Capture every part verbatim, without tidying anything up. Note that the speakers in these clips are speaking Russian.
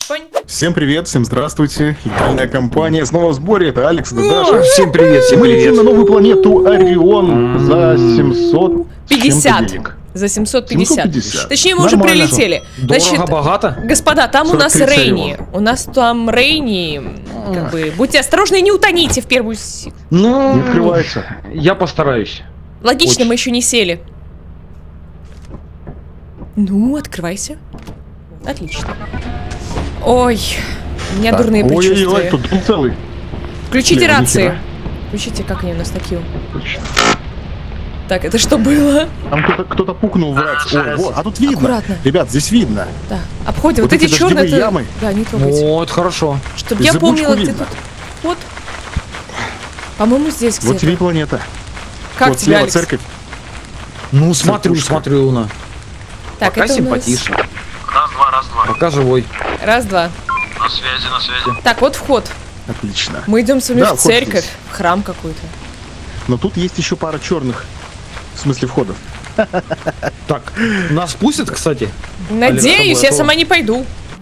Всем привет, всем здравствуйте. Игральная компания снова в сборе. Это Алекс, это Даша. Всем привет, всем Мы привет. летим на новую планету Орион за семьсот пятьдесят. За семьсот пятьдесят. семьсот пятьдесят. Точнее, мы Нормально. уже прилетели. Дорого, богато. Господа, там у нас сорок три Рейни. царёва. У нас там Рейни. Как бы, будьте осторожны и не утоните в первую секунду. Ну, Не открывается. я постараюсь. Логично, Очень. мы еще не сели. Ну, открывайся. Отлично. Ой, у меня Так, дурные ой-ой-ой, предчувствия. тут дом целый. Включите Слева, рации. нихера. Включите, как они у нас такие. Точно. Так, это что было? Там кто-то кто-то пукнул в рацию. Ой, вот, а тут видно. Аккуратно. Ребят, здесь видно. Да. Обходим. Вот Вот, эти эти черные. дождевые ямы. Да, не трогайте. Вот, хорошо. Чтоб И я зыбучку помнила, где видно. тут. Вот. По-моему, здесь Вот тебе и где-то. планета. Как Вот тебе, слева Алекс? церковь. Ну, смотрю, Церквушка. смотрю, Луна. Так, Пока это у нас- симпатично. Раз-два, раз-два. Пока живой. Раз-два. На связи, на связи. Так, вот вход. Отлично. Мы идем с вами Да, в вход церковь, здесь. в храм какой-то. Но тут есть еще пара черных. В смысле входов. Так, нас пустят, кстати? Надеюсь, я сама не пойду.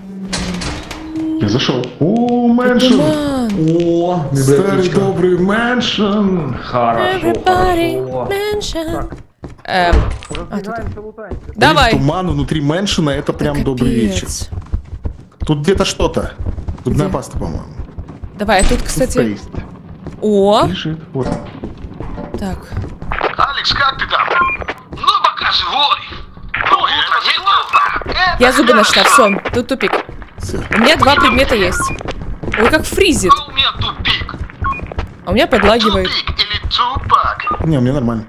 Я зашел. О, мэншн. Туман. О, Старый добрый мэншн. Everybody mention. Эм, а, тут. Давай. Туман внутри мэншена, это прям Капец. добрый вечер. Тут где-то что-то. Зубная паста, по-моему. Давай, а тут, кстати. Есть. О, Лежит. Вот. так. Алекс, как ты там? Ну, пока живой. Ну, утро не Я зубы нашла, все, тут тупик. Всё. У меня два предмета есть. Ой, как фризит. У меня тупик. А у меня подлагивает. Тупик или тупак? Не, у меня нормально.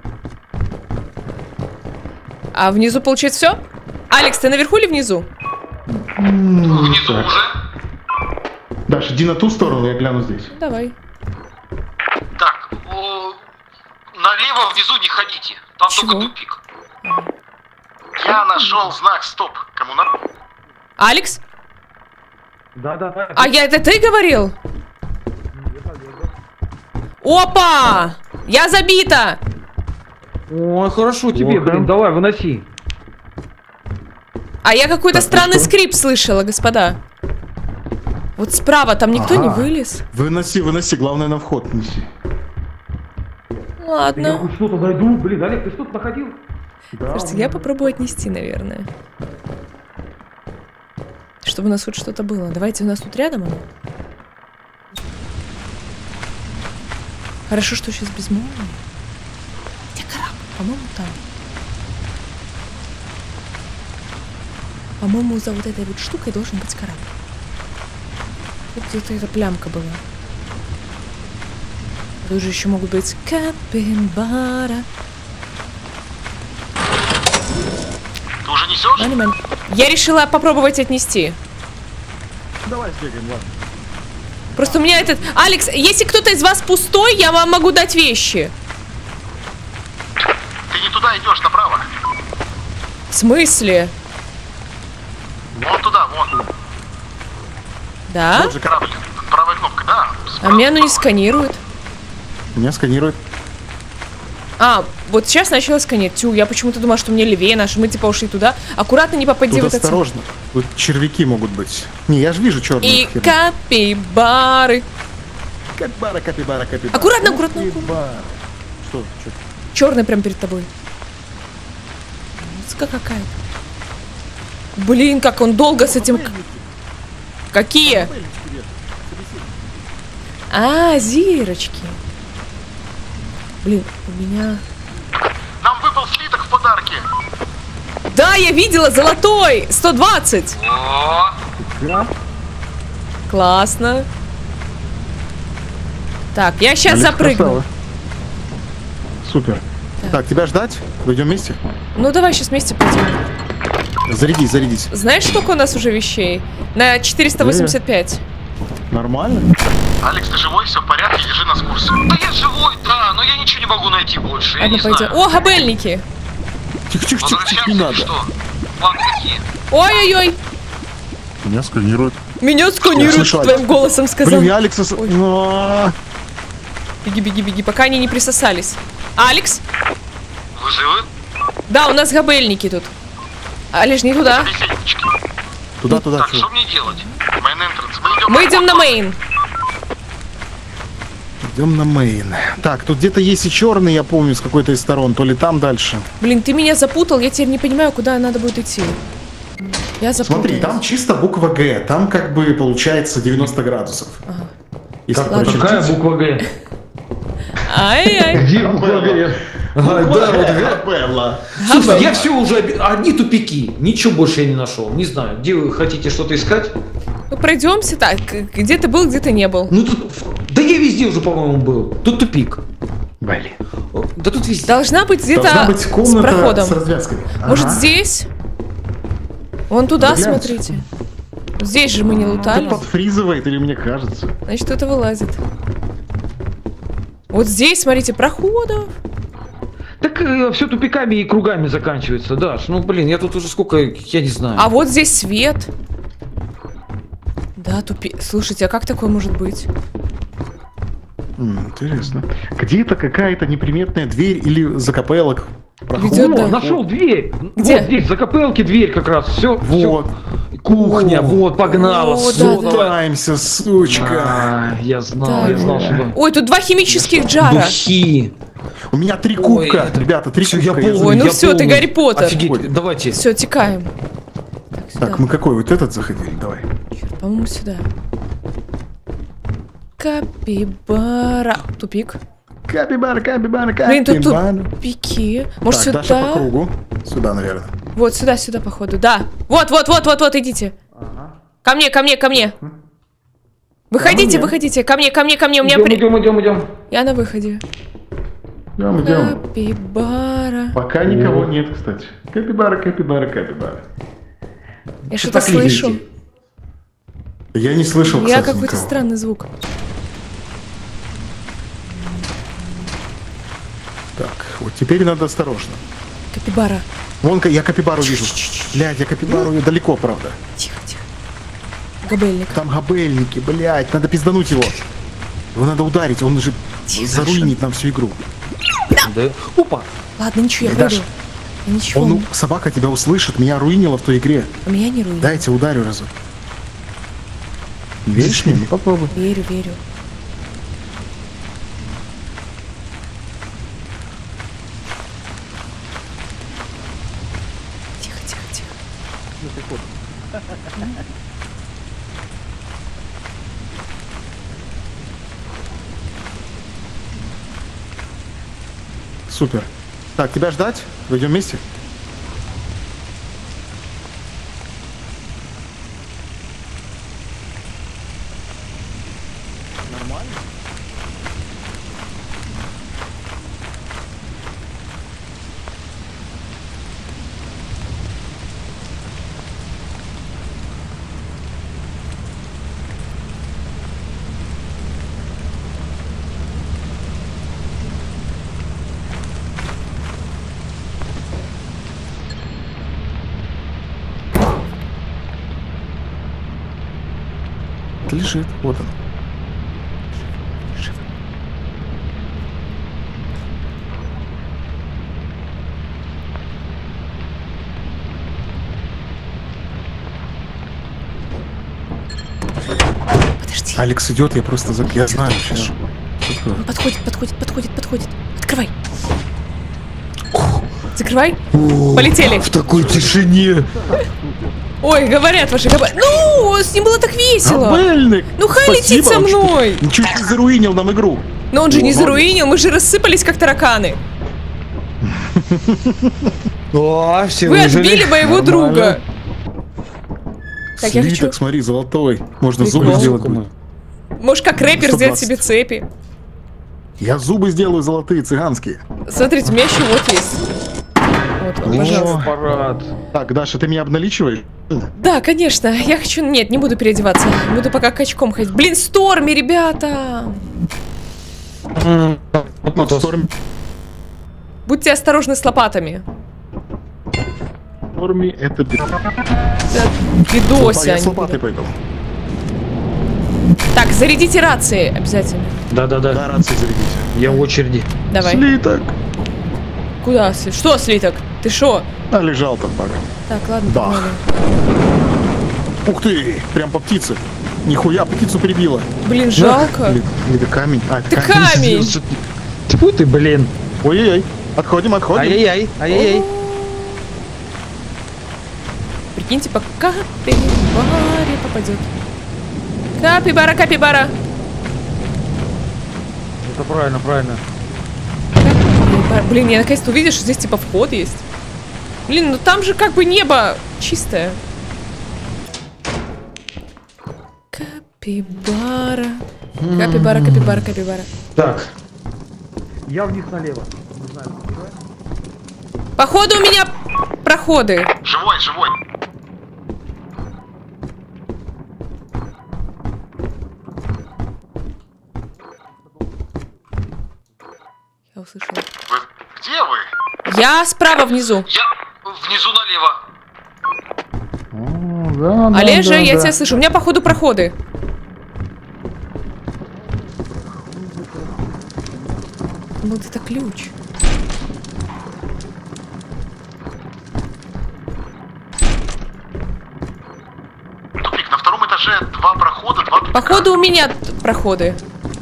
А внизу получается все? Алекс, ты наверху или внизу? Внизу так. уже. Даш, иди на ту сторону, я гляну здесь. Давай. Так, о, налево внизу не ходите. Там Чего? только тупик. Я нашел знак стоп. Кому надо? Алекс? Да, да, да. А я это ты говорил? Опа! Я забита! Ой, хорошо тебе, Плохо. блин, давай, выноси. А я какой-то Так, ну странный что? скрип слышала, господа. Вот справа, там никто не Ага. вылез. Выноси, выноси, главное на вход неси. Ладно. что-то найду. Блин, Олег, ты что-то находил? Да, Слушайте, я попробую отнести, наверное. Чтобы у нас хоть что-то было. Давайте, у нас тут рядом оно. Хорошо, что сейчас без молнии. Где корабль? По-моему, там. По-моему, за вот этой вот штукой должен быть корабль. Вот где-то эта плямка была. Тут же еще могут быть капибара. Ты уже несешь? Аниман. Я решила попробовать отнести. Давай сбегаем, ладно. Просто у меня этот... Алекс, если кто-то из вас пустой, я вам могу дать вещи. Ты не туда идешь, направо. В смысле? Вон туда, вон. Да? Вот же корабль. Правая кнопка, да. А меня оно не сканирует. Меня сканирует. А, вот сейчас начала сканировать. Тю, я почему-то думала, что мне левее наш. Мы типа ушли туда. Аккуратно не попади Тут в этот... осторожно. Тут червяки могут быть. Не, я же вижу черные. И капибары. Капибара, капибара, капибара. Аккуратно, аккуратно, аккуратно. Капибара. Что? Что? Черный прям перед тобой. Узка какая-то. Блин, как он долго с этим... Какие? А, зирочки. Блин, у меня... Нам выпал слиток в подарке. Да, я видела, золотой! сто двадцать! О, Классно. Так, я сейчас Алекс, запрыгну. красава. Супер. Так. тебя ждать? Пойдем вместе? Ну, давай сейчас вместе пойдем. Зарядись, зарядись. Знаешь, сколько у нас уже вещей? На четыреста восемьдесят пять. Нормально? Алекс, ты живой? Все в порядке? Держи нас в курсе. Да я живой, да, но я ничего не могу найти больше. Я Ладно, не пойдем. знаю. О, габельники! Тихо-тихо-тихо, не Возвращаемся надо. или что? Планы какие? Ой-ой-ой! Меня сканируют. Меня Я сканируют, слышу, твоим Алекс. голосом сказал. Блин, я Алекса... с- Ой. А, Беги, беги, беги, пока они не присосались. Алекс? Вы живы? Да, у нас габельники тут. Олеж, не туда. Собеседнички. Туда, туда, Так, туда. что мне делать? Main entrance. Мы идем. Мы идем на мейн. Идем на мейн. Так, тут где-то есть и черный, я помню, с какой-то из сторон. То ли там дальше. Блин, ты меня запутал, я теперь не понимаю, куда надо будет идти. Я запутал. Смотри, там чисто буква Г. Там как бы получается девяносто градусов. Ага. Если Так, прочертить. какая буква Г? Ай-ай. Где буква Г? Ага, да, вот Г. Белла. Слушай, я все уже... оби- Одни тупики. Ничего больше я не нашел. Не знаю, где вы хотите что-то искать? Ну, пройдемся так. Где ты был, где ты не был. Ну тут... Да я везде уже, по-моему, был. Тут тупик. Блин. Да тут везде. Должна быть где-то Должна быть с комната проходом. с развязками. Может, Ага. здесь? Вон туда, Да глянь. смотрите. Здесь же мы не лутали. Это подфризывает, или мне кажется? Значит, кто-то вылазит. Вот здесь, смотрите, проходов. Так все тупиками и кругами заканчивается, Даш. Ну, блин, я тут уже сколько... Я не знаю. А вот здесь свет. Да, тупик. Слушайте, а как такое может быть? М, интересно. Где-то какая-то неприметная дверь или закопелок. Проход. Ведет, О, да. нашел дверь. Где? Вот здесь, за копелки дверь как раз. Все, Вот. Кухня, вот, погнала. О, всё, да, да. давай. Пытаемся, сучка. А, я знал, Так. я знал, что... Ой, тут два химических джара. Духи. У меня три Ой, кубка, это- ребята, три Всё, кубка. я я полный, Ой, ну я всё, ты полный. Гарри Поттер. Офигеть, давайте. Все, текаем. Так, сюда. Так, мы какой? Вот этот заходили? Давай. Чёрт, по-моему, сюда. Капибара. Тупик. Капибара, капибара, Блин, тут капибара. тупики. Может, Так, сюда? Даша по кругу. Сюда, наверное. Вот сюда, сюда, походу. Да. Вот, вот, вот, вот, вот, идите. Ко мне, ко мне, ко мне. Выходите, мне. выходите. Ко мне, ко мне, ко мне. У меня Идем, при... идем, идем, идем. Я на выходе. Идем, идем. Капибара. Пока никого нет, кстати. Капибара, капибара, капибара. Я что-то так слышу. лезете? Я не слышал, Я кстати, какой-то никого. странный звук. Так, вот теперь надо осторожно. Капибара. Вон, ка- я капибару вижу. Блядь, я капибару ее далеко, правда. Тихо, тихо. Габельник. Там габельники, блядь, надо пиздануть его. Его надо ударить, он же Тихо, заруинит нам всю игру. Да. Опа. Ладно, ничего, я Эй, пройду. Даша, Я ничего. Он, ну, собака тебя услышит, меня руинила в той игре. У меня не руинит. Дайте ударю разок. Не веришь мне? Ну попробуй. Верю, верю. Тихо, тихо, тихо. Супер. Так, тебя ждать? Пойдем вместе? Лежит, вот он. Подожди. Алекс идет, я просто за... Я знаю сейчас. Он подходит, подходит, подходит, подходит. Открывай. Закрывай. Полетели. В такой тишине. Ой, говорят ваши габы. Ну, с ним было так весело. Габельник! Ну, хай летит Спасибо со вам, что мной. Ничуть не заруинил нам игру. Но он же не О, заруинил, мы же рассыпались, как тараканы. О, все Вы отбили моего друга. Так, я Слиток, хочу... смотри, золотой. Можно Прикол. зубы сделать будет. Может, как рэпер сто сделать двадцать. себе цепи. Я зубы сделаю золотые, цыганские. Смотрите, у меня еще вот есть. Вот, вот, пожалуйста. Парад. Так, Даша, ты меня обналичиваешь? Да, конечно. Я хочу... Нет, не буду переодеваться. Буду пока качком ходить. Блин, Сторми, ребята! Вот Сторм... Будьте осторожны с лопатами. Сторми это беда. Да, Бедося. Я они с лопатой будут. пойду. Так, зарядите рации обязательно. Да, Да-да-да. рации зарядите. Я в очереди. Давай. Слиток. Куда? сли- Что, слиток? Ты шо? А лежал там пока. Так, ладно, Да. погнали. Ух ты, прям по птице. Нихуя, птицу прибило. Блин, жалко. Или, или камень. А, Ты камень. Тьфу ты, блин. Ой-ой-ой. Отходим, отходим. Ай-яй-яй, ай-яй-яй. Прикиньте, по капибаре попадет. Капибара, капибара. Это правильно, правильно. Капибара. Блин, я наконец-то увидел, что здесь типа вход есть. Блин, ну там же как бы небо чистое. Капибара. Капибара, капибара, капибара. Так. Я вниз налево. Не знаю, Походу у меня проходы. Живой, живой. Я услышала. Вы где вы? Я справа внизу. Я внизу налево. О, да, да, Олежа, да, я да. тебя слышу. У меня походу проходы. Вот это ключ. Тупик, на втором этаже два прохода, два тупика. Походу у меня т- проходы.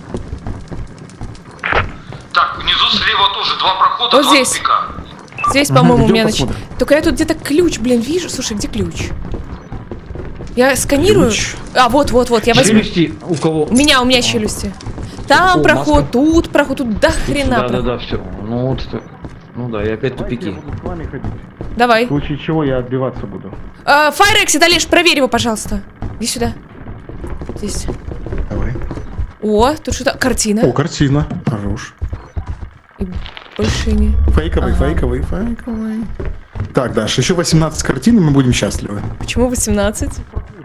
Так, внизу слева тоже два прохода, Вот два здесь. тупика. Здесь, Мгм, по-моему, у идём меня нач... посмотрим. Только я тут где-то ключ, блин, вижу. Слушай, где ключ? Я сканирую. Ключ. А, вот, вот, вот, я возьму. Челюсти у кого? У меня, у меня челюсти. Там О, проход, маска. тут проход, тут до хрена Да, да, проход. да, все. Ну вот это. Ну да, и опять Давайте тупики. я буду с вами ходить. Давай. В случае чего я отбиваться буду. А, Fire Exit, Олеж, проверь его, пожалуйста. Иди сюда. Здесь. Давай. О, тут что-то. Картина. О, картина. Хорош. И больше не. Фейковый, Ага. фейковый, фейковый. Так, Даш, еще восемнадцать картин, и мы будем счастливы. Почему восемнадцать?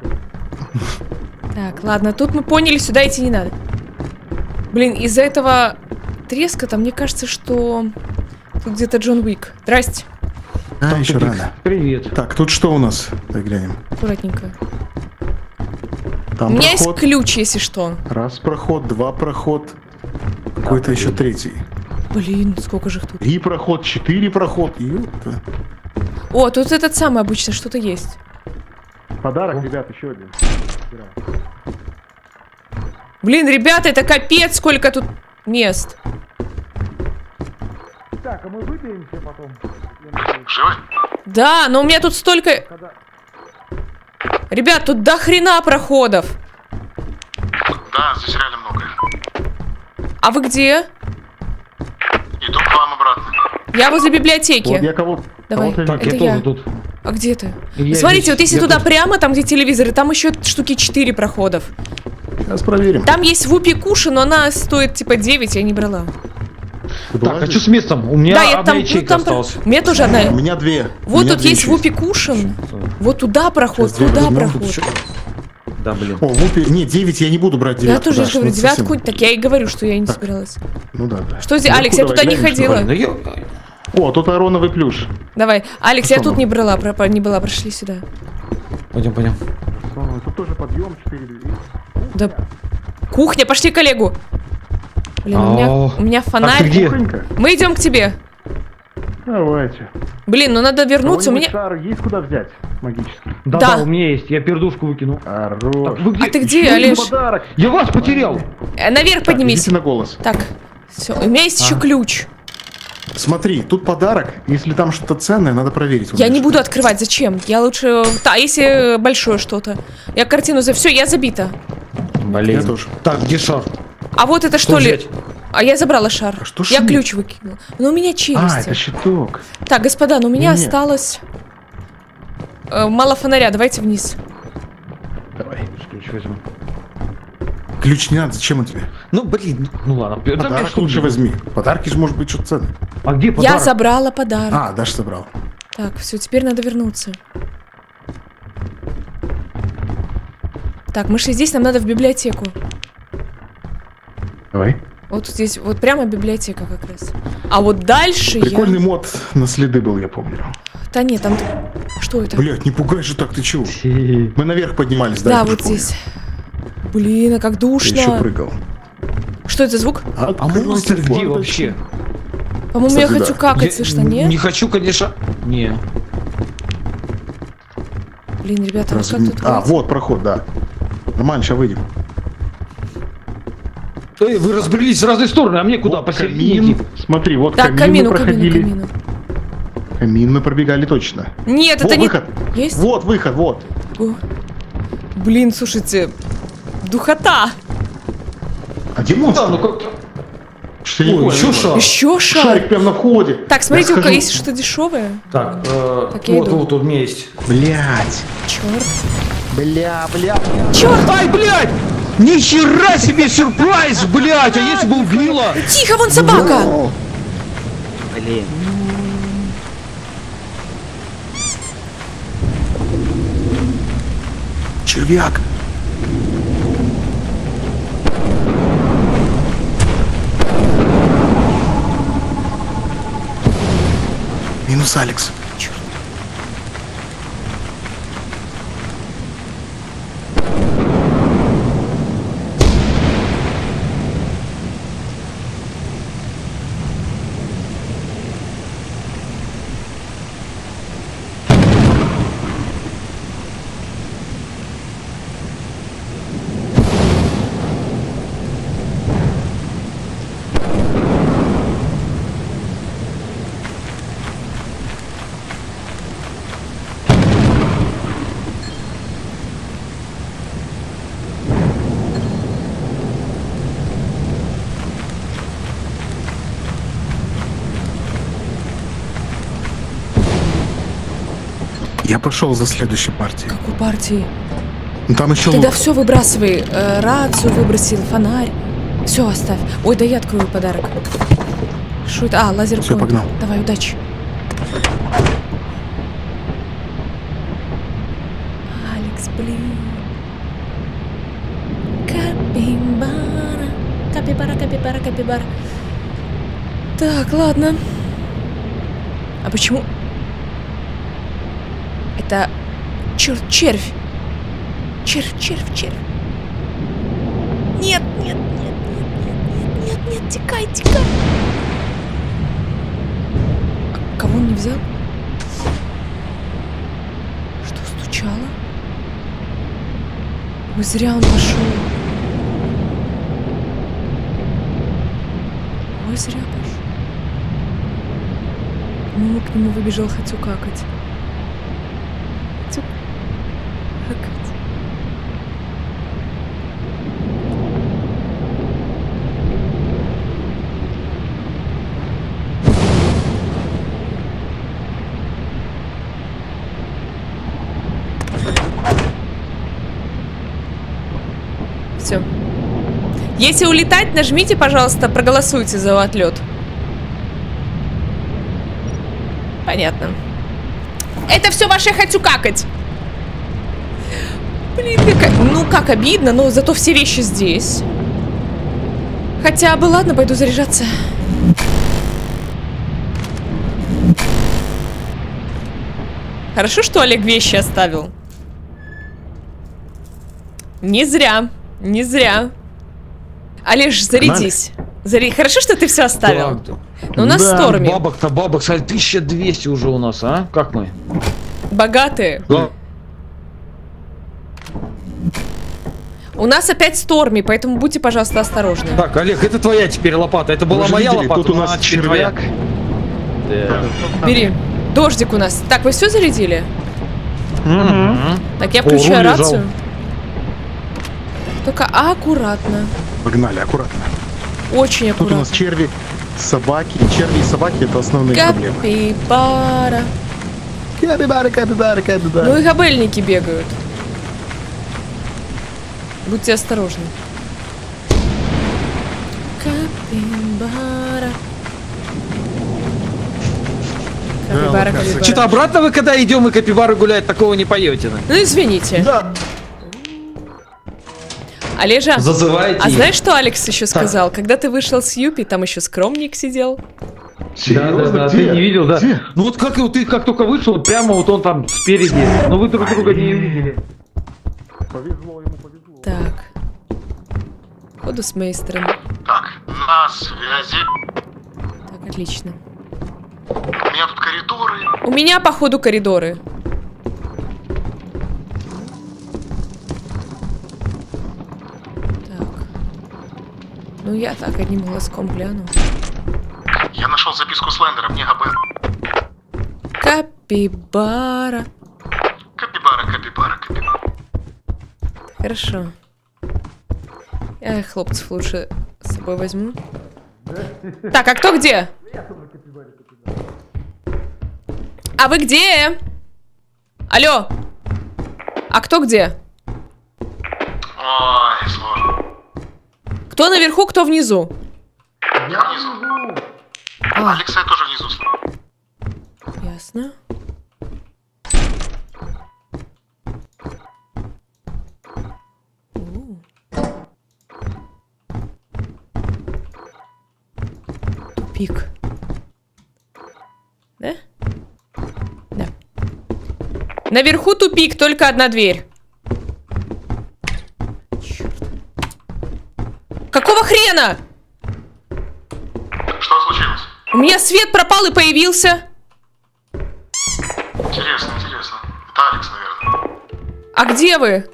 Так, ладно, тут мы поняли, сюда идти не надо. Блин, из-за этого треска-то мне кажется, что тут где-то Джон Уик. Здрасте. А, еще Тупик. рано. Привет. Так, тут что у нас? Так, глянем. Аккуратненько. Там У меня проход. есть ключ, если что. Раз проход, два проход. Какой-то еще третий. Блин, сколько же их тут. Три проход, четыре проход. Ёпта. О, тут этот самый обычно что-то есть. Подарок, ребят, еще один. Блин, ребята, это капец, сколько тут мест. Так, а мы выберемся потом. Живой? Да, но у меня тут столько... Ребят, тут до хрена проходов. Да, здесь реально много. А вы где? Иду к вам обратно. Я возле библиотеки. Вот я кого... Давай. кого-то Так, Это я я. тоже тут. А где ты? Я Смотрите, здесь, вот если я туда тут. прямо, там где телевизоры, там еще штуки четыре проходов. Сейчас проверим. Там есть Вупи Куши, но она стоит типа девять, я не брала. Ты Так, была а здесь? что с местом? У меня Да, я одна там, ну, ячейка там про- осталась. У меня тоже одна. У меня две. У Вот меня тут две есть еще Вупи Кушин. Вот туда проход, Сейчас две туда возьмем, тут проход. еще- Да, блин. О, Вупи... Не, девять я не буду брать Я девятку. тоже Даш, говорю, ну, совсем. девятку, так я и говорю, что я не Так. собиралась. Ну да, да. Что здесь? Наверху Алекс, я давай туда не глянем, что ходила. Ну, я... О, тут ароновый плюш. Давай, Алекс, Что я тут там? не брала, про- про- не была, прошли сюда. Пойдем, пойдем. О, Тут тоже подъем, четыре двери. Да. Кухня, пошли к коллегу. Блин, у меня, Ау. у меня А ты фонарь. где? Кухонька. Мы идем к тебе. Давайте. Блин, ну надо вернуться, у Кого-нибудь меня... шар есть куда взять? Магический. Да, Да. да, у меня есть. Я пердушку выкинул. Хорош. Так, вы где? А ты где, Еще один Олеж? подарок. Я вас потерял. Э, Наверх Так, поднимись. идите на голос. Так, все, у меня есть еще А. ключ. Смотри, тут подарок. Если там что-то ценное, надо проверить. Я не буду открывать, зачем? Я лучше... Да, если большое что-то. Я картину за... Все, я забита. Блин. Я тоже. Так, где шар? А вот это что Что ли? взять? А я забрала шар. А что я шумит? ключ выкинула. Но у меня А, челюсти. это щиток. Так, господа, ну у меня Не-не. осталось... э, мало фонаря, давайте вниз. Давай. Ключ возьму. Ключ не надо, зачем он тебе? Ну, блин, ну ладно. это мне Подарок что лучше нужно? возьми. Подарки же может быть что-то ценное. А где Я подарок? забрала подарок. А, Даша собрал. Так, все, теперь надо вернуться. Так, мы шли здесь, нам надо в библиотеку. Давай. Вот здесь, вот прямо библиотека как раз. А вот дальше Прикольный я... мод на следы был, я помню. Да нет, там... Что это? Блять, не пугай же так, ты чего? Хе-хе. Мы наверх поднимались, да? Да, я тоже вот помню. здесь. Блин, а как Я еще душно. прыгал. Что это за звук? А Откройте монстр где форточку. вообще? По-моему, я Кстати, хочу да. какать, Я слышно, не? Не хочу, конечно. Не. Блин, ребята, ну Раз- как тут А, выйти? вот проход, да. Нормально, сейчас выйдем. Эй, вы разбрелись в разные стороны, а мне куда? Вот Посередине камин. идти? Смотри, вот Так, камин камину, мы камину, проходили. камину. Камин мы пробегали точно. Нет, Вот это не... выход. Есть? Вот выход, вот. О. Блин, слушайте, духота. А где монстр? Да, ну как... Что я не Ой, понял. еще шар. Еще шар. Шарик прям на входе. Так, смотрите, Я у кого схожу. есть что дешевое. Так, э, Так, я вот, иду. вот, вот у меня есть. Блять. Черт. Бля, бля. Черт! Ай, блядь! Нихера себе сюрприз, блядь! А если бы убила? Тихо, вон собака! Блин. Червяк. Минус Алекс. Черт. Я пошел за следующей партией. Как у партии. Ну, там еще Тогда лук. все выбрасывай. Э, рацию выбросил, фонарь. Все оставь. Ой, да я открою подарок. Что это? А, лазер. Всё, погнал. Давай, удачи. Алекс, блин. Капибара. Капибара, капибара, капибара. Так, ладно. А почему? Это... Черт, червь. Червь, червь, червь. Нет, нет, нет, нет, нет, нет, нет, нет, текай, текай. А кого он не взял? Что стучало? Ой, зря он пошел. Ой, зря пошел. Мама к нему выбежал, хочу какать. Хочу какать. Все. Если улетать, нажмите, пожалуйста, проголосуйте за отлет. Понятно. Это все ваше хочу какать. Блин, как... ну как обидно, но зато все вещи здесь. Хотя бы ладно, пойду заряжаться. Хорошо, что Олег вещи оставил. Не зря. Не зря. Олеж, зарядись. Заря... Хорошо, что ты все оставил. Так, да. Но у нас Да, Сторми. Бабок-то бабок, кстати, тысяча двести уже у нас, а? Как мы? Богатые. Да. У нас опять Сторми, поэтому будьте, пожалуйста, осторожны. Так, Олег, это твоя теперь лопата. Это была Вы же моя видели, лопата, тут у но нас она теперь твоя. червяк. Да. Бери. Дождик у нас. Так, вы все зарядили? Мгм. Так, я О, включаю руль лежал. рацию. Только аккуратно. Погнали, аккуратно. Очень Тут у нас аккуратно. черви, собаки. Черви и собаки — это основные проблемы. Капибара. Капибара, капибара, капибара. Ну и габельники бегают. Будьте осторожны. Капибара. Капибара, Да, капибара. Что-то обратно вы, когда идем и капибары гулять, такого не поете. да? Ну извините. Да. Олежа, Зазывайте. а знаешь, что Алекс еще сказал? Когда ты вышел с Юпи, там еще скромник сидел. Да, да, да, Где? ты не видел, да? Где? Ну вот как вот ты как только вышел, прямо вот он там спереди. Но вы друг друга не видели. Повезло ему, повезло. Так. Ходу с мейстером. Так, на связи. Так, отлично. У меня тут коридоры. У меня, походу, коридоры. Ну, я так одним глазком гляну. Я нашел записку Слендера, мне ГБ. Капибара. Капибара, капибара, капибара. Хорошо. Я хлопцев лучше с собой возьму. Так, а кто где? А вы где? Алло. А кто где? Ой, сложно. Кто наверху, кто внизу? Я внизу. А, Алекса я тоже внизу слышу. ясно. У. Тупик. Да? Да. Наверху тупик, только одна дверь. Черт. Какого хрена? Что случилось? У меня свет пропал и появился. Интересно, интересно. Это Алекс, наверное. А где вы?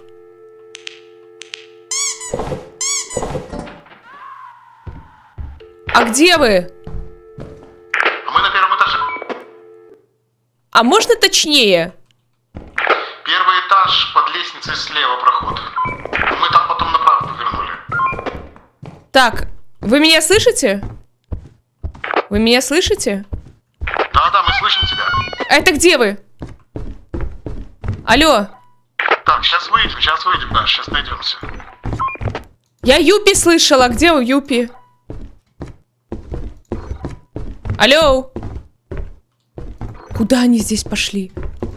А где вы? А мы на первом этаже. А можно точнее? Первый этаж, под лестницей слева проход. Мы там потом направо повернули. Так, вы меня слышите? Вы меня слышите? Да-да, мы слышим тебя. А это где вы? Алло, Так, сейчас выйдем, сейчас выйдем, да, сейчас найдемся. я Юпи слышала. Где у Юпи? Алло. Куда они здесь пошли?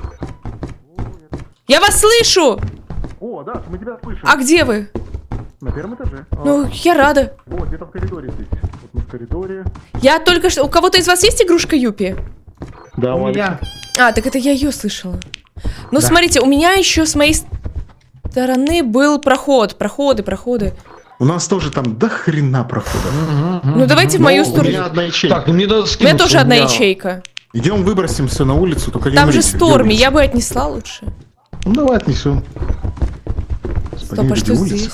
Я вас слышу! О, да, мы тебя слышим. А где вы? На первом этаже. А, Ну, я рада. вот, где-то в коридоре здесь. Вот мы в коридоре. Я только что... У кого-то из вас есть игрушка Юпи? Да, У меня. А, так это я ее слышала. Ну, Да. смотрите, у меня еще с моей стороны был проход. Проходы, проходы. У нас тоже там до хрена прохода. Ну, давайте в мою Ну, у сторону. меня одна ячейка. Так, ну мне надо У скинуть. меня тоже у одна меня- ячейка. Идем выбросим все на улицу, только не Там же умрите, Сторми, дёрнись. я бы отнесла лучше. Ну давай отнесем. Стоп, а что здесь?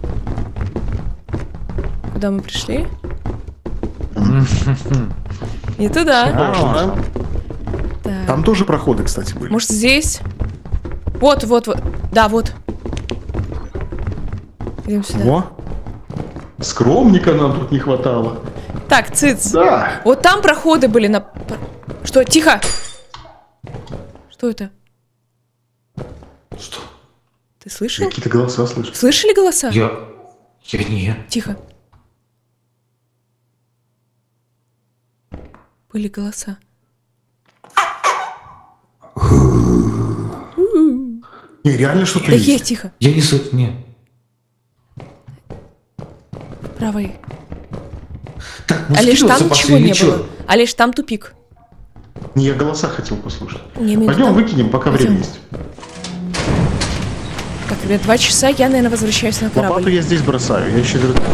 Куда мы пришли? Не туда. А, Так. там тоже проходы, кстати, были. Может, здесь? Вот, вот, вот. Да, вот. Идем сюда. Во. Скромника нам тут не хватало. Так, циц. Да. Вот там проходы были на... Что? Тихо! Что это? Что? Ты слышал? Какие-то голоса слышу. Слышали голоса? Я... Я не... Тихо. Были голоса. Не, реально что-то Да есть. есть, тихо. Я не слышу, не. Правой. Так, ну Алиш, там скидываться ничего пошли, не или чё? было. Алиш, там тупик. Не, я голоса хотел послушать. Не, мы Пойдем там- выкинем, пока Пойдем. время есть. Так, ребят, два часа, я, наверное, возвращаюсь на Лопату корабль. я здесь бросаю, я еще верну.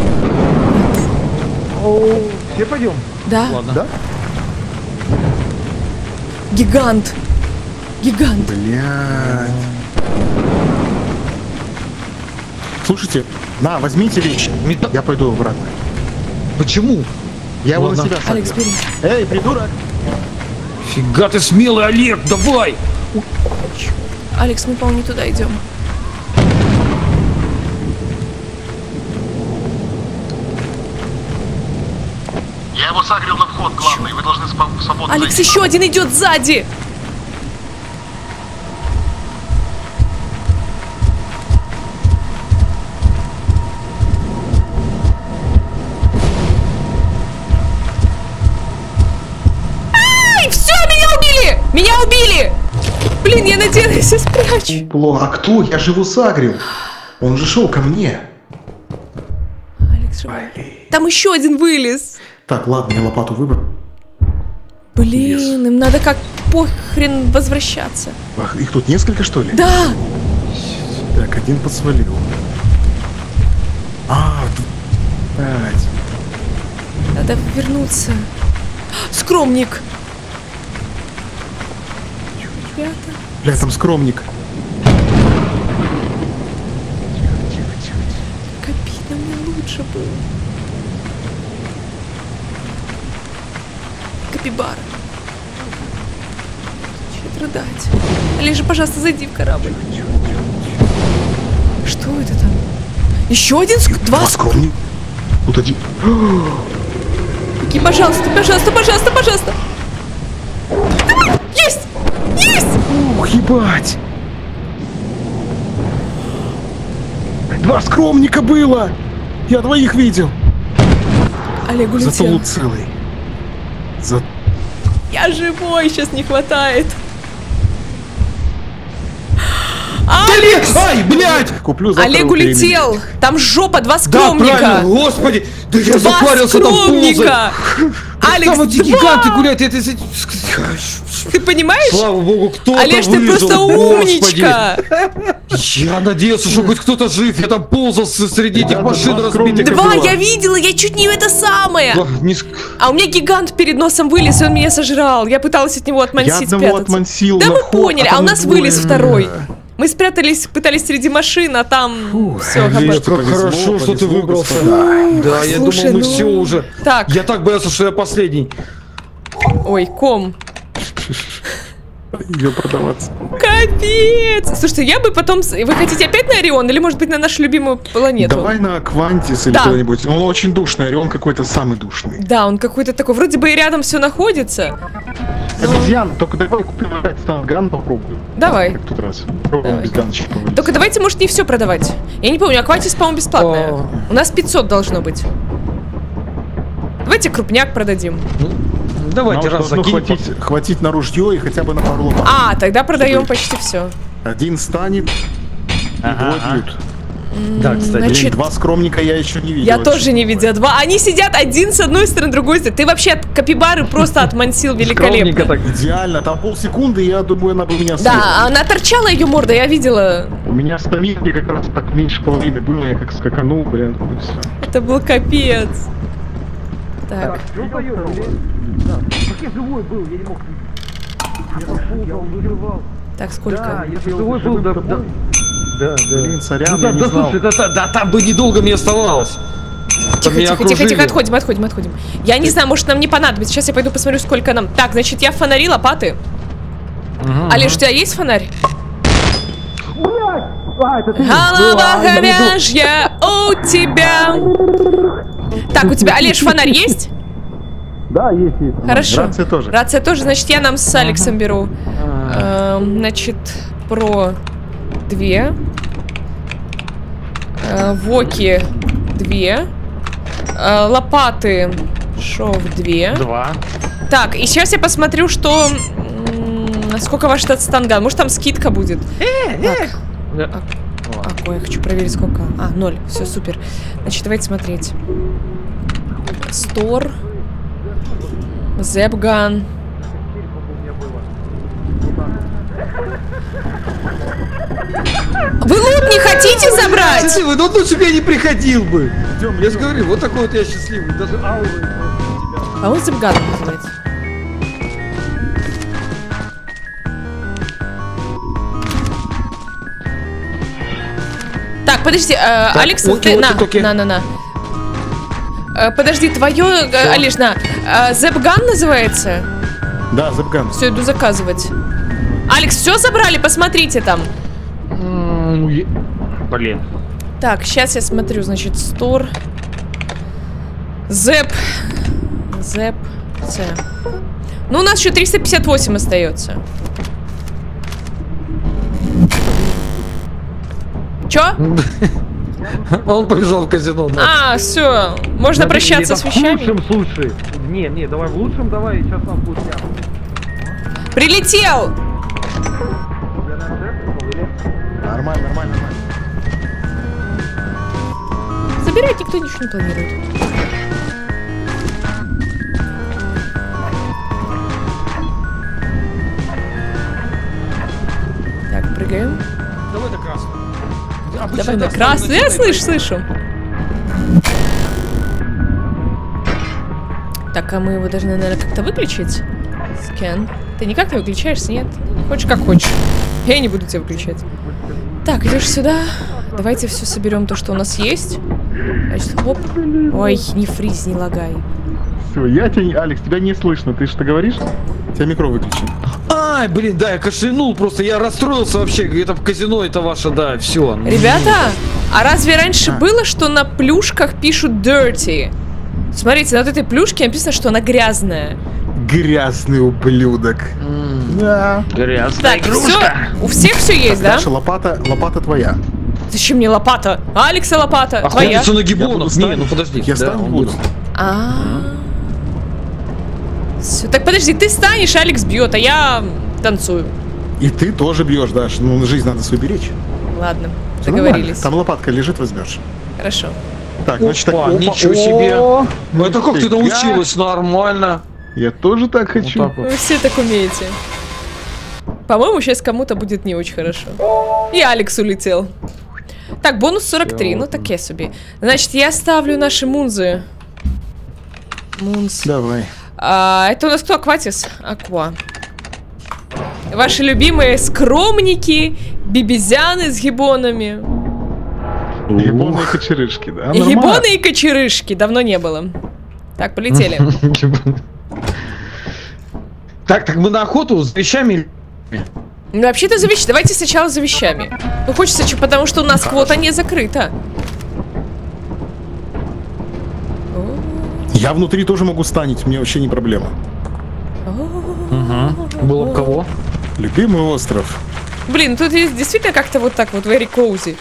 О, все пойдем. Да, Ладно. Да? гигант. Гигант. Блядь. Слушайте, на, возьмите вещи. Мета- Я пойду обратно. Почему? Я его на Ладно. себя садил. Алекс, бери. Эй, придурок! Фига ты смелый, Олег, давай! Алекс, мы, по-моему, не туда идем. Я его сагрил на вход главный, вы должны спо- свободно Алекс, зайти. еще один идет сзади. Ай, все, меня убили! Меня убили! Блин, я надеялась, я спрячу. Плохо. А кто? Я же его сагрил. Он же шел ко мне. Алекс, живой. Там еще один вылез. Так, ладно, я лопату выбрал. Блин, им надо как похрен возвращаться. Ах, их тут несколько, что ли? Да! Так, один подсвалил. А, тут... Пять. Надо вернуться. Скромник. Ребята. Бля, там скромник. Как обидно, мне лучше было. капибара. Чуть рыдать. Олежа, пожалуйста, зайди в корабль. Что это там? Еще один ск... Два ск... скромник. Тут один. Беги, пожалуйста, пожалуйста, пожалуйста, пожалуйста. Давай! Есть! Есть! Ух, ебать. Два скромника было. Я двоих видел. Олег Зато улетел. лут целый. За... Я живой, сейчас не хватает. Алекс! Ай, блядь! Куплю завтра Олег у Кремени. улетел. Там жопа, два Да, скромника. правильно, господи! Да я Два запарился там ползать! скромника. Алекс, Там эти два! гиганты гулять, это... Ты понимаешь? Слава богу, кто-то Олеж, ты выжил, просто господи. умничка. Я надеялся, что хоть кто-то жив. Я там ползал с- среди этих Да, машин два разбитых. скромника. Два, было. я видела, я чуть не это самое. Да, не ск- А у меня гигант перед носом вылез, и он меня сожрал. Я пыталась от него Я отмансить, одного спрятаться. отмансил. Да на мы вход, поняли, а у там нас двое. вылез второй. Мы спрятались, пытались среди машин, а там все. Олеж, Как повезло, хорошо, что ты повезло, выбрался. господа. Да, я Слушай, думал, мы ну- все уже. Так, Я так боялся, что я последний. ой, ком. Ее продаваться. Капец! Слушайте, я бы потом... с- Вы хотите опять на Орион или, может быть, на нашу любимую планету? Давай на Квантис или Да. куда-нибудь. Он очень душный, Орион какой-то самый душный. Да, он какой-то такой... Вроде бы и рядом все находится. Обезьян, только давай купим опять станган, попробуем. Давай. Как в тот раз. Пробуем Давай. без ганочек повылезть. Только давайте, может, не все продавать. Я не помню, Акватис, по-моему, бесплатная. О. У нас пятьсот должно быть. Давайте крупняк продадим. Давайте Нам раз должно закинь. хватить, хватить на ружье и хотя бы на пару лопат. А, тогда продаем Чтобы- почти все. Один станет, и двое бьют. Да, кстати. Блин, Значит, два скромника я еще не видел. я вообще. тоже не видела. Два. Они сидят один с одной стороны, другой с другой. Ты вообще от капибары просто отмансил Скромненько великолепно. так. Идеально, там полсекунды, я думаю, она бы меня Да, съела. она торчала ее морда, я видела. У меня стаминки как раз так меньше половины было, я как скаканул, блин, и все. Это был капец. Так, так, сколько? Живой был, да, да. Да, Блин, сорян, Ну, я да, не да, знал. слушай, да, да, да, там бы недолго мне оставалось. Там Тихо, меня тихо, тихо, тихо, окружили. отходим, отходим, отходим. Я не знаю, может нам не понадобится. Сейчас я пойду посмотрю, сколько нам. Так, значит, я фонари, лопаты. Мгм, Олеж, у тебя есть фонарь? Голова говяжья у тебя. Так, у тебя, Олеж, фонарь есть? Да, есть, есть. Хорошо. Рация тоже. Рация тоже, значит, я нам с Алексом беру. Эм, Значит, про две. Э, Воки две. Э, Лопаты шов две. Два. Так, и сейчас я посмотрю, что... м, Сколько ваш этот станган? Может, там скидка будет? Так, Да. а, ой, я хочу проверить, сколько. А, ноль. Все, супер. Значит, давайте смотреть. Стор. Зепган. Вы лут не хотите забрать? Счастливый, ну лучше бы я не приходил бы. Идем, Я же идем. говорю, вот такой вот я счастливый. Даже ауры просто тебя. А он Зепган называется. Так, подожди, э, Алекс, оки, ты, оки, на, оки. на, на, на. Э, подожди, твое, э, Олеж, на, э, Зепган называется? Да, Запган. Все, иду заказывать. Алекс, все забрали? Посмотрите там. М, е- Блин. Так, сейчас я смотрю, значит, стор. Зеп. Зеп. С. Ну, у нас еще триста пятьдесят восемь остается. Чё? Он побежал в казино. да. А, все. Можно прощаться с Это в вещами. лучшем случае. Не, не, давай в лучшем, давай, сейчас нам будет ясно. Прилетел! Нормально, нормально, нормально. Забирать никто ничего не планирует. Так, прыгаем. Давай на красную. Обычно Давай на так красную. Я ставим на слышу, слышу. Так, а мы его должны, наверное, как-то выключить. Скен. Ты никак не выключаешься, нет? Хочешь, как хочешь. Я не буду тебя выключать. Так, идешь сюда. Давайте все соберем то, что у нас есть. Значит, хоп. Ой, не фриз, не лагай. Все, я тебя, Алекс, тебя не слышно. Ты что говоришь? У тебя микро выключен. Ай, блин, да, я кашлянул просто, я расстроился вообще. Это казино, это ваше, да, все. Ребята, а разве раньше было, что на плюшках пишут dirty? Смотрите, на вот этой плюшке написано, что она грязная. Грязный ублюдок. Mm. Да. Грязная Так, все, у всех все есть, да? Даша, лопата, лопата твоя. Зачем мне лопата? Алекса лопата, твоя. Охотиться на Я буду гибонов. Не, ставить. ну подожди. Я да, ставить он буду. будет. А. Всё, так подожди, ты станешь, Алекс бьет, а я танцую. И ты тоже бьешь, Даш. Ну, жизнь надо свою беречь. Ладно, Всё договорились. нормально. Там лопатка лежит, возьмешь. Хорошо. Так, значит, так. Опа, опа, ничего себе. о, Ну это как ты нифига. научилась? Нормально. Я тоже так хочу. Вот так вот. Вы все так умеете. По-моему, сейчас кому-то будет не очень хорошо. И Алекс улетел. Так, бонус сорок три, ну таке собі. Значит, я ставлю наши мунзы. Мунз. Давай. А, это у нас кто? Акватис? Аква. Ваши любимые скромники, бибизяны с гибонами. Гибоны и кочерышки, да? И Нормально. гибоны и кочерышки. Давно не было. Так, полетели. Так, так мы на охоту с вещами. Ну, вообще-то за вещи. Давайте сначала за вещами. Ну, хочется, чё, потому что у нас квота не закрыта. Я внутри тоже могу станить, мне вообще не проблема. Было бы кого? Любимый остров. Блин, тут есть действительно как-то вот так вот, very cozy.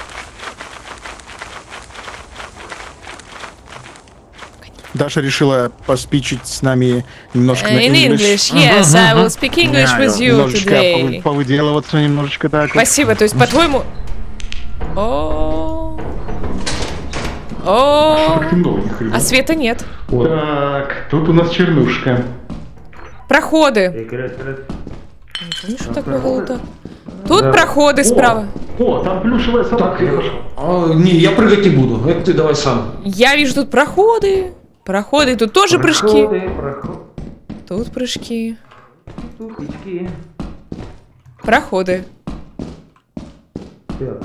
Даша решила поспичить с нами немножко на In English, yes, I will speak English with you Немножечко today. повы- повыделываться, немножечко так. вот. Спасибо, то есть, по-твоему... О, О, Хреново, ни хрена. а света нет. Так, тут у нас чернушка. Проходы. Не помню, что так много лута. Тут проходы справа. О, там плюшевая собака. Так, а, не, я прыгать не буду. Это ты давай сам. Я вижу тут проходы. Проходы, тут тоже прыжки. проходы. Тут прыжки. Тупички. Проходы. Так.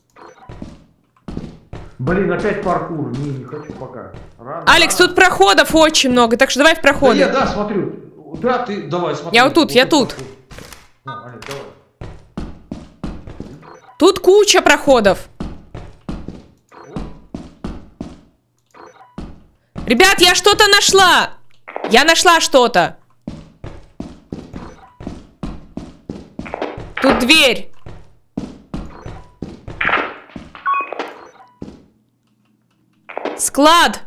Блин, опять паркур. Не, не хочу пока. Рано. Алекс, тут проходов очень много, так что давай в Да, проходы. я, да, смотрю. Да, ты давай, смотри. Я вот тут, я тут. паркур. Ну, Олег, давай. Тут куча проходов. Ребят, я что-то нашла. Я нашла что-то. Тут дверь. Склад.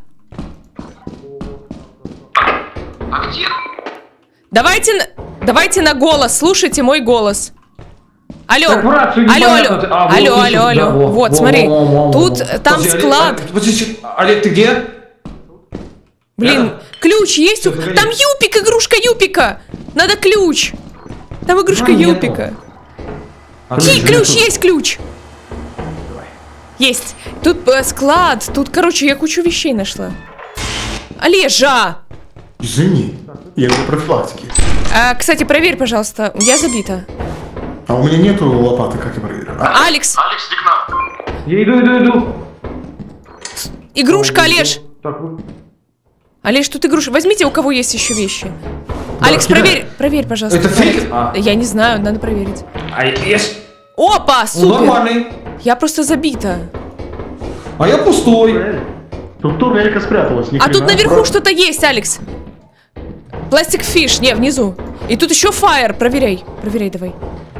А где? Давайте, на- давайте на голос. Слушайте мой голос. Алло, Так, в рацию алло, непонятно. алло, А, вот алло, ты алло, сюда, алло. во, Вот, во, смотри, во, во, во, тут во. там Подожди, склад. Олег, подожди, Олег, ты где? Блин, Рядом? ключ есть? у- Всё, погоди. Там Юпик, игрушка Юпика. Надо ключ. Там игрушка А, нету. Юпика. А, Ки- ты ключ нету. есть, ключ. Есть. Тут э, склад. Тут, короче, я кучу вещей нашла. Олежа! Извини, я из-за профилактики. А, кстати, проверь, пожалуйста. Я забита. А у меня нету лопаты, как я проверю. А, Алекс, Алекс, иди к нам. Я иду, иду, иду. игрушка, Олеж. Так, вот. Олеж, тут игрушка. Возьмите, у кого есть еще вещи. Алекс, кидай. проверь, проверь, пожалуйста. Это фейк? А. Я не знаю, надо проверить. А, есть. Опа, Он супер. нормальный. Я просто забита. А я пустой. тут турелька спряталась, ни А хрена. тут наверху что-то есть, Алекс. Пластик фиш, не, внизу. И тут еще фаер, проверяй. Проверяй, давай.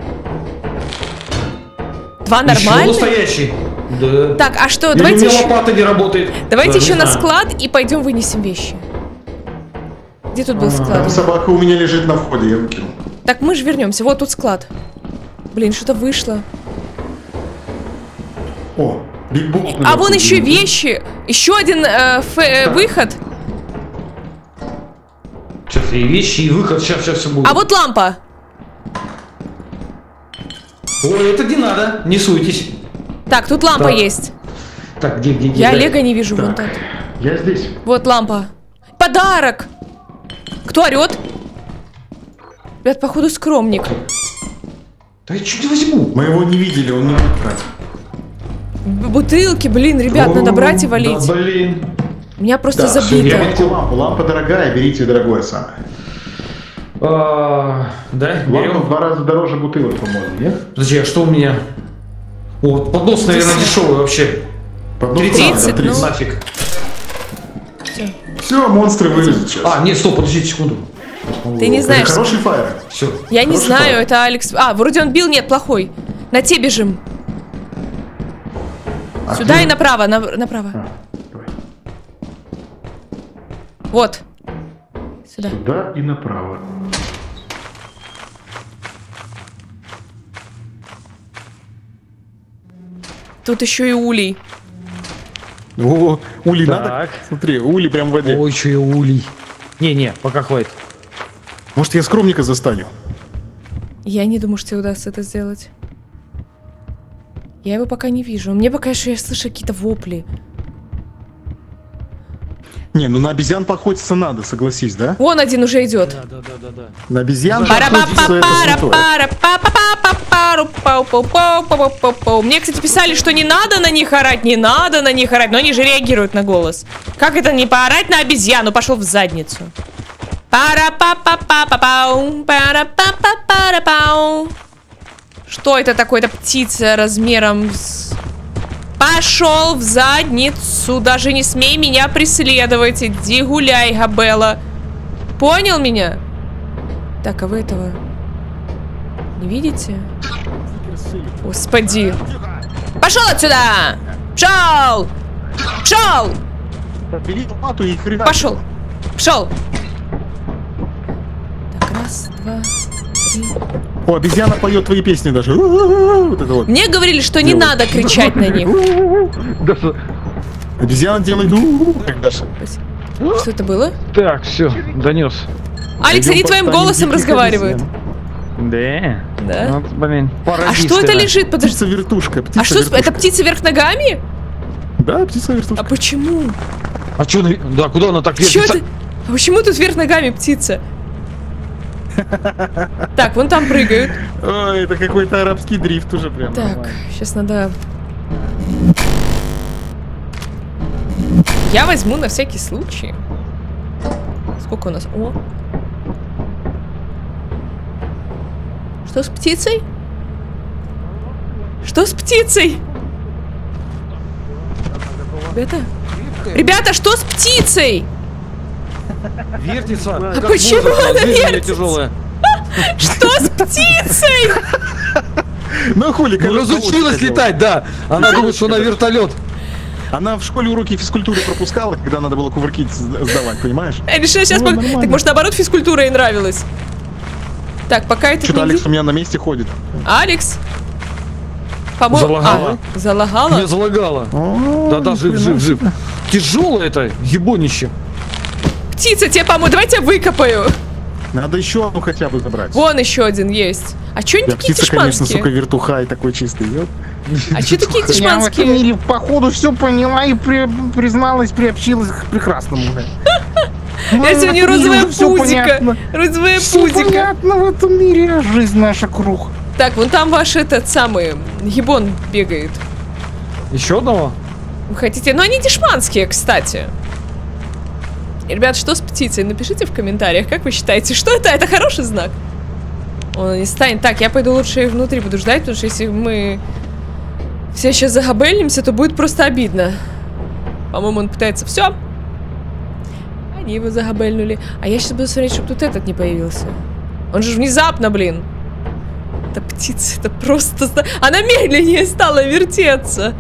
Два Еще нормально? настоящий. Да. Так, а что, Или давайте у меня еще, лопата не работает. давайте Да, еще не на знаю. склад и пойдем вынесем вещи. Где тут был Там склад? собака у меня лежит на входе, я выкинул. Так, мы же вернемся. Вот тут склад. Блин, что-то вышло. О, Биг Бог. А вон еще вещи. Еще один э, фэ- э, выход. Сейчас и вещи, и выход. Сейчас, сейчас все будет. А вот лампа. Ой, это не надо. Не суетесь. Так, тут лампа Так. есть. Так, где, где, где? Я Да. Олега не вижу, вон Так. тот. Я здесь. Вот лампа. Подарок! Кто орет? Ребят, походу скромник. Да я чуть возьму. Мы его не видели, он не будет брать. Б- Бутылки, блин, ребят, надо брать и валить. Да, блин. меня просто Да, забито. берите лампу, лампа дорогая, берите дорогое самое. А, да, Лампа в берем. два раза дороже бутылок, по-моему, нет? Подожди, а что у меня? О, поднос, наверное, дешевый вообще. тридцать, тридцать, ну. нафиг. Всё. Все, монстры вылезут сейчас. А, нет, стоп, подождите секунду. Ты не Это знаешь. хороший фаер. Все. Я не Хороший знаю, фаер. это Алекс. А, вроде он бил, нет, плохой. На те бежим. А Сюда ты- и направо, на- направо. А, давай. Вот. Сюда. Туда и направо. Тут еще и улей. О, улей Так. надо? Смотри, улей прям в воде. Ой, что я улей. Не-не, пока хватит. Может, я скромника застаню? Я не думаю, что тебе удастся это сделать. Я его пока не вижу. Мне пока еще я слышу какие-то вопли. Не, ну на обезьян поохотиться надо, согласись, да? Вон один уже идет. Да, да, да, да, да. На обезьян поохотиться это святое. Пара-па-па-пара-па-па-па-па-па-па-па-па. Мне, кстати, писали, что не надо на них орать, не надо на них орать, но они же реагируют на голос. Как это не поорать на обезьяну? Пошел в задницу. Пара-па-па-па-па-пау, пара-па-па-пара-пау. Что это такое? Это птица размером с... Пошел в задницу. Даже не смей меня преследовать. Иди гуляй, Габела. Понял меня? Так, а вы этого не видите? Господи. Пошел отсюда! Пшел! Пшел! Бери лопату и хрена. Пошел! Пшел! Так, раз, два, три. О, обезьяна поет твои песни даже. Вот это вот. Мне говорили, что не Делай. надо кричать на них. Обезьяна делает у-у-у, как Даша. Что это было? Так, все, донес. Алекс, Пойдем они твоим подстанем голосом диких разговаривают. Да? Да? Вот, блин, А что это лежит? Подожди. Птица-вертушка. А что, с- это птица вверх ногами? Да, А птица-вертушка. почему? А что, да, куда она так Чё вертится? это? А почему тут вверх ногами птица? Так, вон там прыгают. Ой, это какой-то арабский дрифт уже прям. Так, сейчас надо... Я возьму на всякий случай. Сколько у нас? О. Что с птицей? Что с птицей? Ребята? Ребята, что с птицей? Вертится. А почему она вертится? Тяжелая. Что с птицей? Ну, хули, Ну, разучилась летать, да. Она думает, что на вертолет. Она в школе уроки физкультуры пропускала, когда надо было кувырки сдавать, понимаешь? Я решила сейчас... Ну, пок- нормально. Так может наоборот физкультура ей нравилась? Так, пока это Что-то не Алекс ви- у меня на месте ходит. Алекс? По-моему... Залагала. А, залагала? Меня залагало. О, Да-да, жив, ни жив, хрена жив. себе. Тяжелое это, ебонище. Птица тебе помочь, давайте я выкопаю. Надо еще одну хотя бы забрать. Вон еще один есть. А чё они Да, такие птица, конечно, тишманские? сука, вертуха и такой чистый. ёп. А чё такие Я в этом тишманские? мире походу все поняла и при- призналась, приобщилась к прекрасному. Знаете, у нее розовая Все пудика. понятно. Розовая Все пудика. понятно в этом мире, жизнь наша круг. Так, вон там ваш этот самый гибон бегает. Еще одного? Вы хотите? Ну они дешманские, кстати. Ребят, что с птицей? Напишите в комментариях, как вы считаете, что это? Это хороший знак? Он не станет. Так, я пойду лучше внутри буду ждать, потому что если мы все сейчас загабельнимся, то будет просто обидно. По-моему, он пытается... Все. Они его загабельнули. А я сейчас буду смотреть, чтобы тут этот не появился. Он же внезапно, блин. Это птица, это просто... ста- Она медленнее стала вертеться.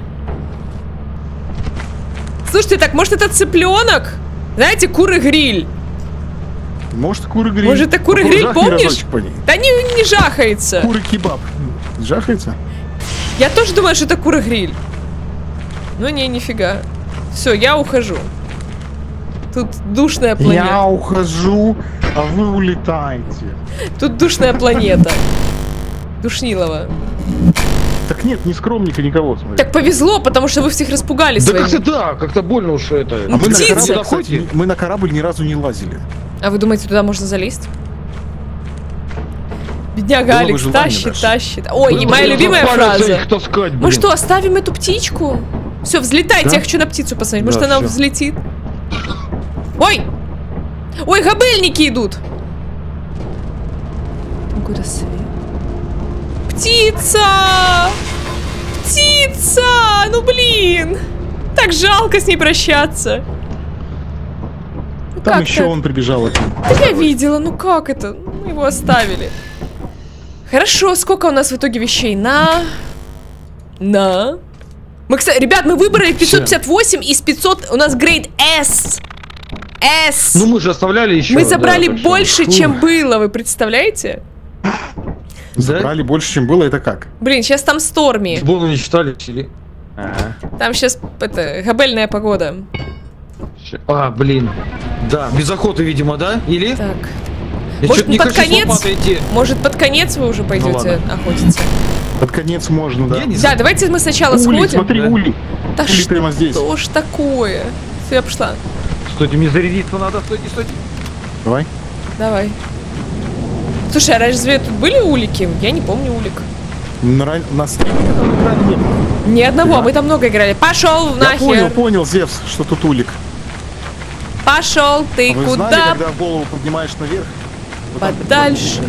Слушайте, так, может это цыпленок? Знаете, куры-гриль. Может, куры-гриль. Может, это куры-гриль, Жахни помнишь? разочек по ней. Да не, не жахается. Куры-кебаб. Жахается? Я тоже думаю, что это куры-гриль. Но не, нифига. Все, я ухожу. Тут душная планета. Я ухожу, а вы улетаете. Тут душная планета. Душнилова. Так нет, ни скромника, никого, смотри. Так повезло, потому что вы всех распугали Да своими. как-то да, как-то больно уж это. Ну, А мы на, птица. корабль, Доходите? кстати, мы на корабль ни разу не лазили. А вы думаете, туда можно залезть? Бедняга Было бы Алекс желание, тащит, Даша. тащит. Ой, Было моя бы любимая запариться фраза. их таскать, Мы блин. что, оставим эту птичку? Все, взлетайте, Да? я хочу на птицу посмотреть. Может, Да, она всё. взлетит? Ой! Ой, габельники идут! Куда свет? Птица! Птица! Ну блин! Так жалко с ней прощаться. Ну, Там как еще так? он прибежал. от- Да я видела, ну как это? Мы его оставили. Хорошо, сколько у нас в итоге вещей? На... На... Мы, кстати, ребят, мы выбрали пятьсот пятьдесят восемь из пятисот, у нас грейд S. S. Ну мы же оставляли еще. Мы да, забрали так что- больше, Фу. чем было, вы представляете? Забрали больше, чем было, это как? Блин, сейчас там Сторми. Футбол не читали, или? Там сейчас, это, габельная погода. А, блин. Да, без охоты, видимо, да? Или? Так. Я Может, чё-то не под хочу с конец? лопатой идти. Может, под конец вы уже пойдете ладно. охотиться? Под конец можно, да. Я не Да, знаю. давайте мы сначала Ули, сходим. смотри, Да. ули. Да Ули прямо здесь. что ж такое? Всё, я пошла. Стойте, мне зарядиться надо, стойте, стойте. Давай. Давай. Слушай, а разве тут были улики? Я не помню улик. На, ра- на стриме там играли не было. Ни одного, мы там много играли. Пошел Я понял, нахер. понял, Зевс, что тут улик. Пошел ты А Вы куда? знали, когда голову поднимаешь наверх? вот там Подальше.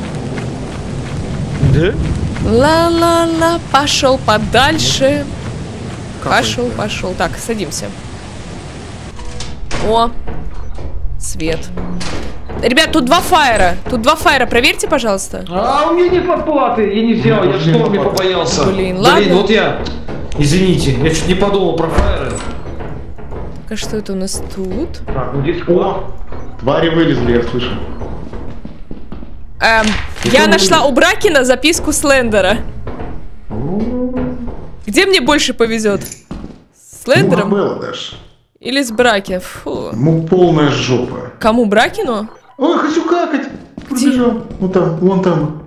Да? Ла-ла-ла, пошел подальше. капает. Пошел, пошел. Так, садимся. О, свет. Ребят, тут два фаера. Тут два фаера. Проверьте, пожалуйста. А у меня нет лопаты, я не взял, я Блин, шторме лопата. побоялся. Блин, ладно. Блин, вот я. Извините, я чуть не подумал про фаеры. А что это у нас тут? Так, ну здесь О, твари вылезли, я слышу. Эм, я нашла у Бракина записку Слендера. Где мне больше повезет? С Слендером было даже. или с Браки? Фу. Ему полная жопа. Кому, Бракину? Ой, хочу какать. Пробежал. Вот там, вон там.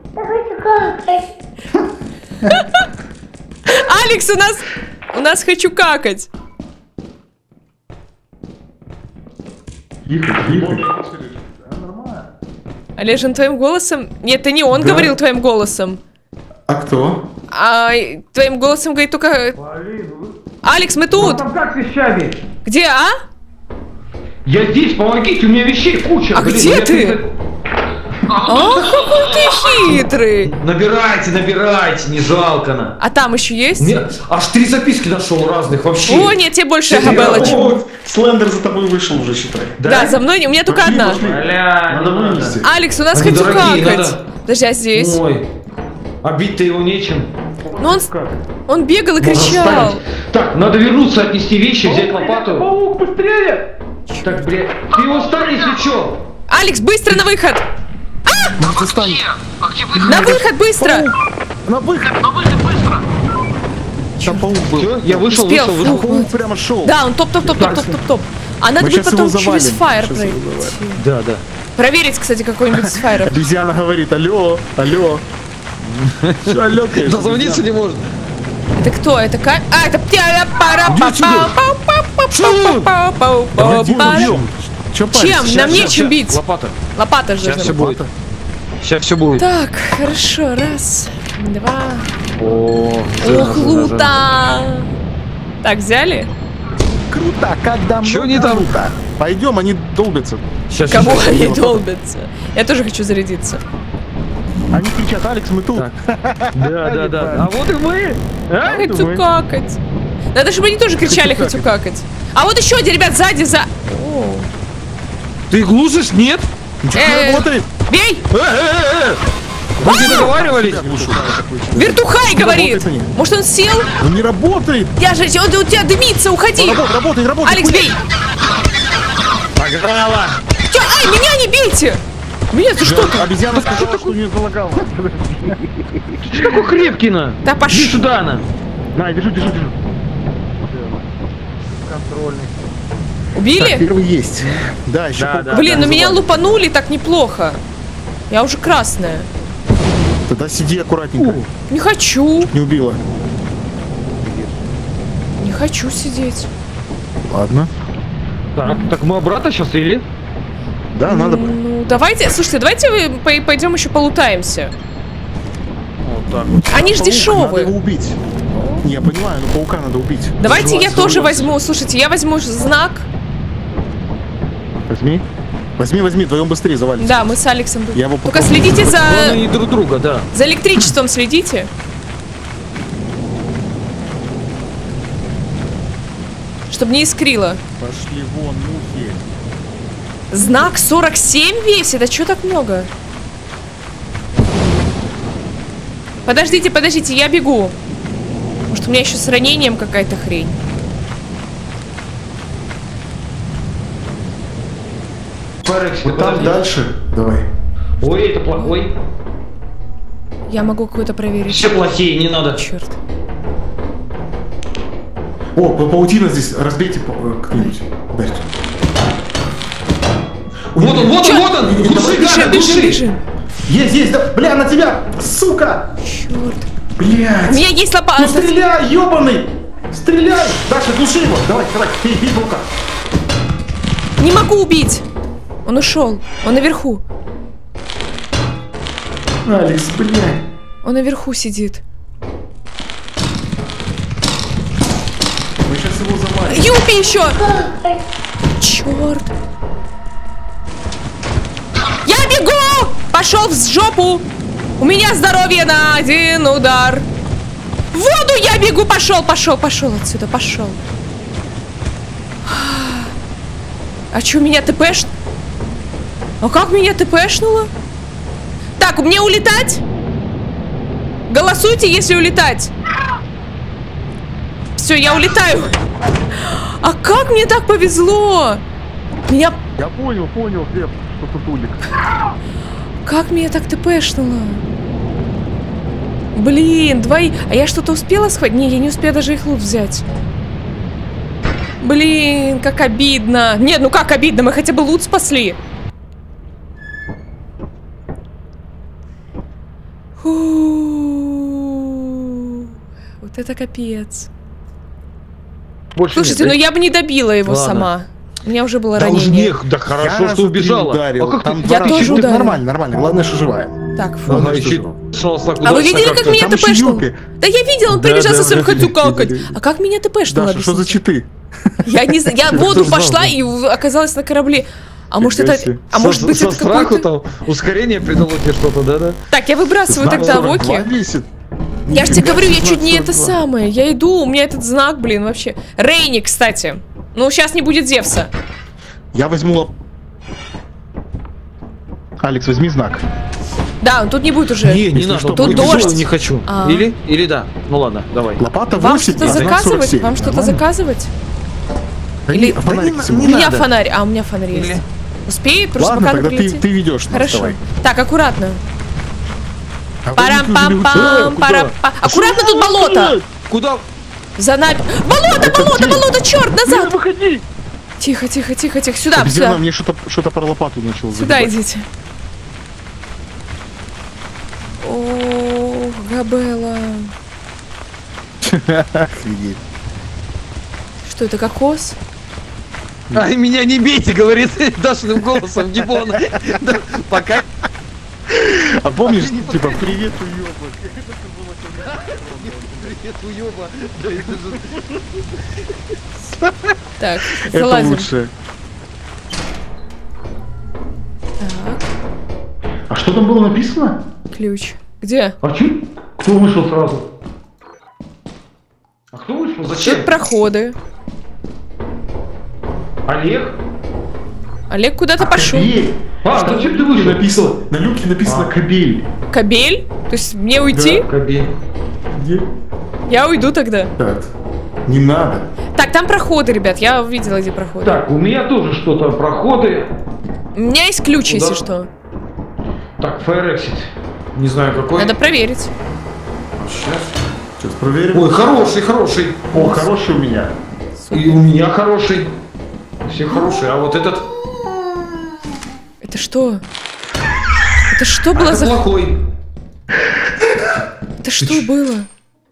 Алекс, у нас... У нас хочу какать. Тихо, тихо. Олежин, твоим голосом... Нет, это не он Да. говорил твоим голосом. А кто? А твоим голосом говорит только... Алекс, мы тут. Там как с вещами? Где, а? Я здесь, помогите, у меня вещей куча. А блин, где я ты? тут- А, какой ты хитрый. Набирайте, набирайте, не жалко на. А там еще есть? Нет, аж три записки нашел разных вообще. О, нет, тебе больше Четыре. Габелочек. О, Слендер за тобой вышел уже, считай. Да, за мной не- у меня только Пошли, одна. пошли. Бля, Надо не вынести. Алекс, у нас Они хочу дорогие, какать. надо. Подожди, а здесь? Ой, а бить-то его нечем. Ну он, он бегал и Можно кричал. вставить. Так, надо вернуться, отнести вещи, взять лопату. Паук, быстрее! Так, блядь, ты его стань, если чё. Алекс, быстро на выход! Может, достань. А где выход? На выход, быстро! На выход. На выход быстро! Там паук был. Всё, я вышел, Успел, вышел, фу. вышел. Паук прямо шел. Да, он топ-топ-топ-топ-топ-топ. А надо Мы будет щас потом его через завалим. фаер Щас его пройти. завалим. Да, да. Проверить, кстати, какой-нибудь из фаеров. Обезьяна говорит, алло, алло. Всё, алло, конечно. Дозвониться не может. Это кто? Это как? А, это птя пара Иди па сюда. па па па па па па па Давай, па бьем. Чё Чем? париться? Нам Щас, нечем щас, бить. Лопата. Лопата же Сейчас все должна. будет. Сейчас все будет. Так, хорошо. Раз, два. О, Ох, лута. Так, взяли? Круто, как давно Чё они там? круто. Пойдем, они долбятся. Сейчас, Кого щас. они долбятся? Я тоже хочу зарядиться. Они кричат, Алекс, мы тут. Так. Да, да, да. А вот и мы. А? это Хочу мы. какать. Надо, чтобы они тоже кричали Хочу «хочу какать». А вот еще один, ребят, сзади, за... О. Ты глушишь? Нет? Ничего Э. не работает. Бей! Э-э-э! Вы не договаривались? Вертухай говорит! работает они. Может, он сел? Он не работает. Я же, он у тебя дымится, уходи! Работает, работает, работает. Алекс, бей! Погнала! Чё? Ай, меня не бейте! Меня ты что? Да, обезьяна сказала, что не залагала. Ты что такой крепкий, на? Да Иди пошли! сюда, на. На, держи, держи, держи. Убили? Первый есть. Да, еще Да, пол- да. Блин, ну меня лупанули так неплохо. Я уже красная. Тогда сиди аккуратненько. Не хочу. Не убила. Не хочу сидеть. Ладно. Так, так мы обратно сейчас или? Да, надо бы. Ну, давайте, слушайте, давайте вы по- пойдем еще полутаемся. Вот так вот. Они ж Паук, Надо его дешевые. убить. Не, я понимаю, но паука надо убить. Давайте я Взрывать, тоже взрывать. возьму, слушайте, я возьму знак. Возьми. Возьми, возьми, вдвоем быстрее завалится. Да, мы с Алексом будем. Я его Только попробую. следите за... Они друг друга, да. За электричеством следите. Чтобы не искрило. Пошли вон, мухи. Знак сорок семь весит? А чё так много? Подождите, подождите, я бегу. Может, у меня еще с ранением какая-то хрень. Вот там дальше. Давай. Ой, это плохой. Я могу какую-то проверить. Все плохие, не надо. Черт. О, па- паутина здесь. Разбейте па- э, кто-нибудь. Дальше. Ой, Вот он, вот он, вот он! Глуши, Бежим, Галя, бежим, глуши! бежим. Есть, есть, да. Бля, на тебя! Сука! Черт. У Блядь! меня есть Ну лопата. стреляй, ёбаный! Стреляй! Даша, глуши его! Давай, давай, бей, бей паука! Не могу убить. Он ушел. Он наверху. Алекс, блядь! Он наверху сидит. Мы сейчас его заманим. Юпи еще! Черт! Я бегу! Пошел в жопу! У меня здоровье на один удар. В воду я бегу! Пошел, пошел, пошел отсюда, пошел. А что, меня тпш? А как меня тпшнуло? Так, мне улетать? Голосуйте, если улетать. Все, я улетаю. А как мне так повезло? Меня... Я понял, понял, Глеб, что тут улик. Как меня так тпшнуло? Блин, двои... А я что-то успела схватить? Не, я не успела даже их лут взять. Блин, как обидно. Нет, ну как обидно, мы хотя бы лут спасли. Фу. Вот это капец. Больше Слушайте, нет, ну я бы не добила его Ладно. сама. У меня уже было да уж ранение. не, да хорошо, Я что раза три убежала. ударил. А как Там ты? два Я раза. тоже Ну, ударил. Нормально, нормально. Главное, что живая. Так, фу. Ага, Ладно, еще что шелся А вы удачно видели, как как-то. меня Там еще тпшнул? Юпи. Да я видел, он Да, прибежал да, со своим да, хочу да, какать. да, А как меня тпшнуло? Даша, что за читы? Я не знаю, я в Кто воду знал, пошла да? и в- оказалась на корабле. А может Фига это... себе. А Со- может быть со это страху какой-то... там ускорение придало тебе что-то, да-да? Так, я выбрасываю Знак тогда сорок два Воки. весит. Я же тебе Нифига говорю, я себе, чуть не знак это сорок два. самое. Я иду, у меня этот знак, блин, вообще. Рейни, кстати. Ну, сейчас не будет Зевса. Я возьму лоп... Алекс, возьми знак. Да, тут не будет уже. Не, не Если надо, что, Тут ой, дождь. тяжело, не хочу. А. Или? Или да? Ну ладно, давай. Лопата Вам восемь, что-то а знак сорок заказывать? семь. Вам что-то Нормально? заказывать? Да Или- не, а фонарик Да всего. У не меня надо. фонарь. А, у меня фонарь есть. Или? Успеет? Просто Ладно, пока тогда ты, прилетит. ты ведешь нас, Хорошо. давай. Так, аккуратно. А вы Парам-пам-пам, куда? парам пам Аккуратно, тут болото. Куда? За нами. Болото, болото, болото, черт, назад. Выходи! Тихо, тихо, тихо, тихо. Сюда, Обезьяна сюда. мне что-то что-то про лопату начал Сюда загибать. идите. О, Габела. Охренеть. Что это, кокос? Ай, меня не бейте, говорит Дашиным голосом Гибон. Да, пока. А помнишь, типа, привет, уёбок. Привет, уёба. Да, это же- Так, Это залазим. лучше. Так, А что там было написано? ключ. Где? А чё? Кто вышел сразу? А кто вышел? Тут Зачем? проходы. Олег? Олег куда-то пошел. Кабель. А, зачем ты И вышел? написано, на люке написано А. кабель. Кабель? То есть мне уйти? Кабель. Где? Я уйду тогда. Так, не надо. Так, там проходы, ребят. Я увидела, где проходы. Так, у меня тоже что-то проходы. У меня есть ключ, Куда? если что. Так, Fire Exit. Не знаю какой. Надо проверить. Сейчас. Сейчас проверим. Ой, хороший, хороший. О, хороший у меня. И у меня хороший. Все хорошие. А вот этот, Это что? Это что а было это за... плохой. Это что было?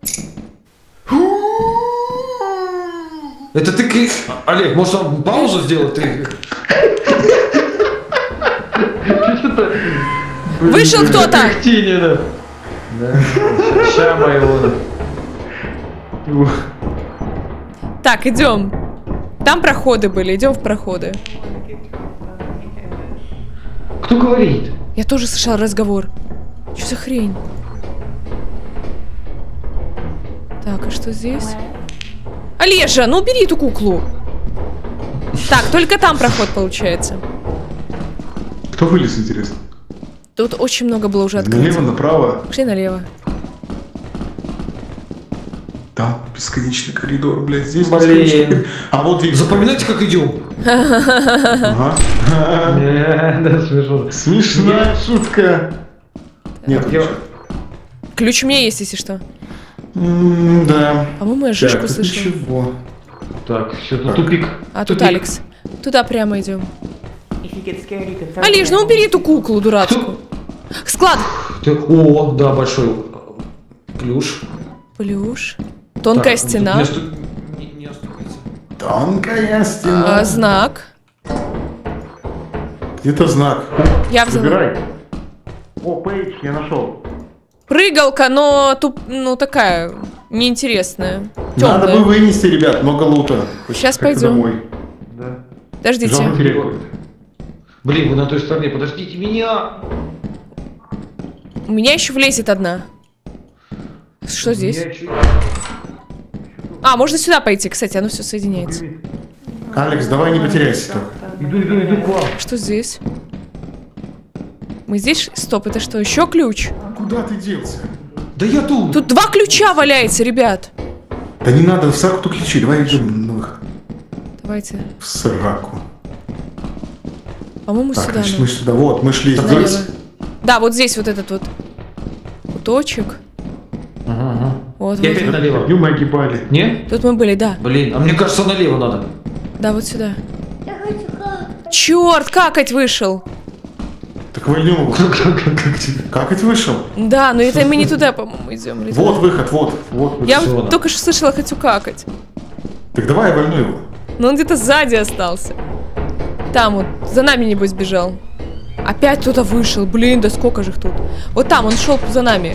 Это ты... ки- Олег, может нам паузу сделать? Ты... Вышел кто-то! Тинина. Ща моего. Так, идем. Там проходы были, идем в проходы. Кто говорит? Я тоже слышал разговор. Что за хрень? Так, а что здесь? Олежа, ну убери эту куклу. Так, только там проход получается. Кто вылез, интересно? Тут очень много было уже открыто. Налево, направо. Пошли налево. Там бесконечный коридор, блядь, здесь Блин. бесконечный. А вот двигатель. Запоминайте, как идем. Ага. Да, смешно. Смешная шутка. Нет, Я- Ключ у меня есть, если что. М, да. По-моему, я Так, жишку тут слышала. ничего. Так, все, тут тупик. А тут Тупик. Алекс. Туда прямо идем. Олеж, ну убери эту куклу дурацкую. Склад. Ты- О, да, большой плюш. Плюш. Тонкая Так, стена. тут не осту- не- не оступиться. Тонкая стена. А, знак. Где-то знак. Я взяла. Забирай. О, Пейдж, я нашел. Прыгалка, но туп, ну такая неинтересная. Надо бы Темная. вынести, ребят, много лута. Сейчас Как-то пойдем. домой. Подождите. Жалко терять. Блин, вы на той стороне, подождите меня. У меня еще влезет одна. Что здесь? Я чуть- А, можно сюда пойти, кстати, оно все соединяется. Алекс, давай не потеряйся только. Иду, иду, иду к вам. Что здесь? Мы здесь? Стоп, это что, еще ключ? Куда ты делся? Да я тут. Тут два ключа валяется, ребят. Да не надо в сраку ключи, давай идем на выход. Давайте. В сраку. По-моему, Так, сюда. значит, надо. мы сюда. Вот, мы шли Налево. здесь. Да, вот здесь вот этот вот куточек. Ага, ага. Вот, Я вот, опять вот. налево. Днем мы огибали. Не? Тут мы были, да. Блин, а мне кажется, налево надо. Да, вот сюда. Черт, какать вышел. Так вольнем его. Как это вышел? Да, но это мы не туда, по-моему, идем. или Вот туда? выход, вот. вот Я выход. вот только что слышала, хочу какать. Так давай я вольну его. Но он где-то сзади остался. Там вот, за нами, небось, бежал. Опять кто-то вышел. Блин, да сколько же их тут. Вот там, он шел за нами.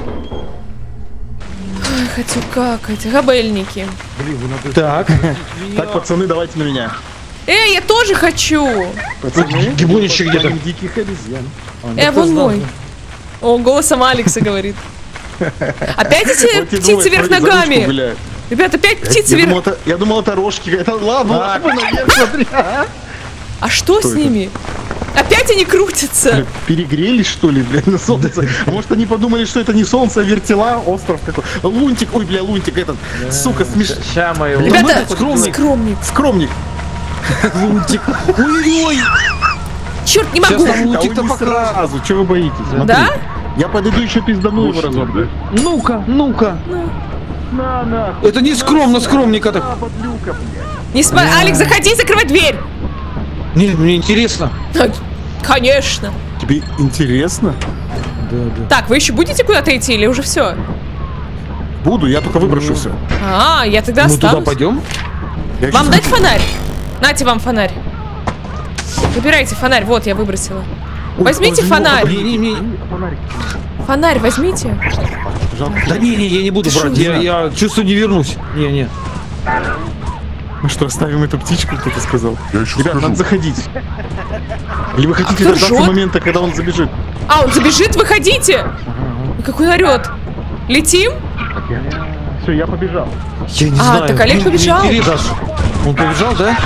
Ой, хочу какать. Габельники. Так. Так, пацаны, давайте на меня. Эй, я тоже хочу. Пацаны, Гибонище где-то. диких обезьян. Э, вон мой. О, голосом Алекса говорит. Опять эти Вот тебе птицы двое вверх смотри, за ручку ногами. гуляют. Ребят, опять птицы Я думал, вверх. это, я думал, это рожки. Это ладно, ладно, наверх, смотри. а? А что с это? ними? Опять они крутятся. Перегрелись, что ли, блядь, на солнце? А может, они подумали, что это не солнце, а вертела, остров какой. Лунтик, ой, бля, лунтик этот, сука, смешно. Ща мы его. Ребята, скромник. скромник. Скромник. Лунтик. Ой-ой. Черт, не могу. Сейчас там А лунтик-то вы не покрасит. сразу, чего вы боитесь? Смотри. Да? Я подойду еще пиздану его разок, да? Ну-ка, ну-ка. На, нахуй. Это не скромно, скромника так. На, подлюка, блядь. Не сма... Алекс, заходи, закрывай дверь. Не, мне интересно. Конечно. Тебе интересно? Да, да. Так, вы еще будете куда-то идти или уже все? Буду, я только выброшу все. А, я тогда Мы туда останусь. пойдем? Я Вам щас- дать фонарь? Нате вам фонарь. Выбирайте фонарь, вот я выбросила. Ой, Возьмите он фонарь. Не, не, не. Фонарь возьмите. Жалко. Да не, не, я не буду Ты брать. шо, Я, я чувствую, не вернусь. Не, не. Мы что, оставим эту птичку, кто-то сказал? Я еще Ребят, скажу. надо заходить. Или вы хотите кто дождаться ржет? момента, когда он забежит? А, он забежит, выходите. И какой он орет. Летим? Все, я побежал. Я не А, знаю. так Олег Мне- побежал? мне интересно. Он побежал, да?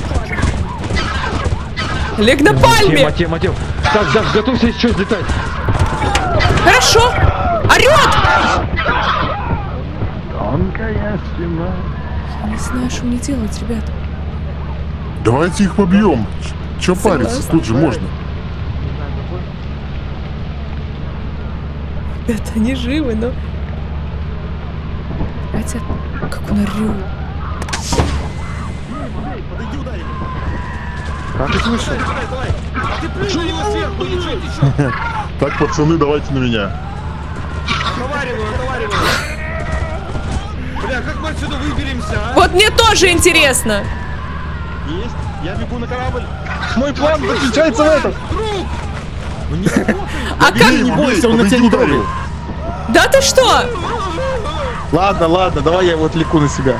Олег на пальме. Тема, тема, тема. Так, Даш, готовься сейчас летать. Хорошо. Орет. Тонкая стена. Не знаю, что мне делать, ребят. Давайте их побьем. Че париться? Согласна. Тут же можно. Ребята, они живы, но... Хотя, как он орет. Как ты слышал? Так, пацаны, давайте на меня. Вот мне тоже интересно. Есть. Я бегу на корабль. Мой план заключается в этом. А как? Беги, не бойся, он на тебя не трогает. Да ты что? Ладно, ладно, давай я его отвлеку на себя.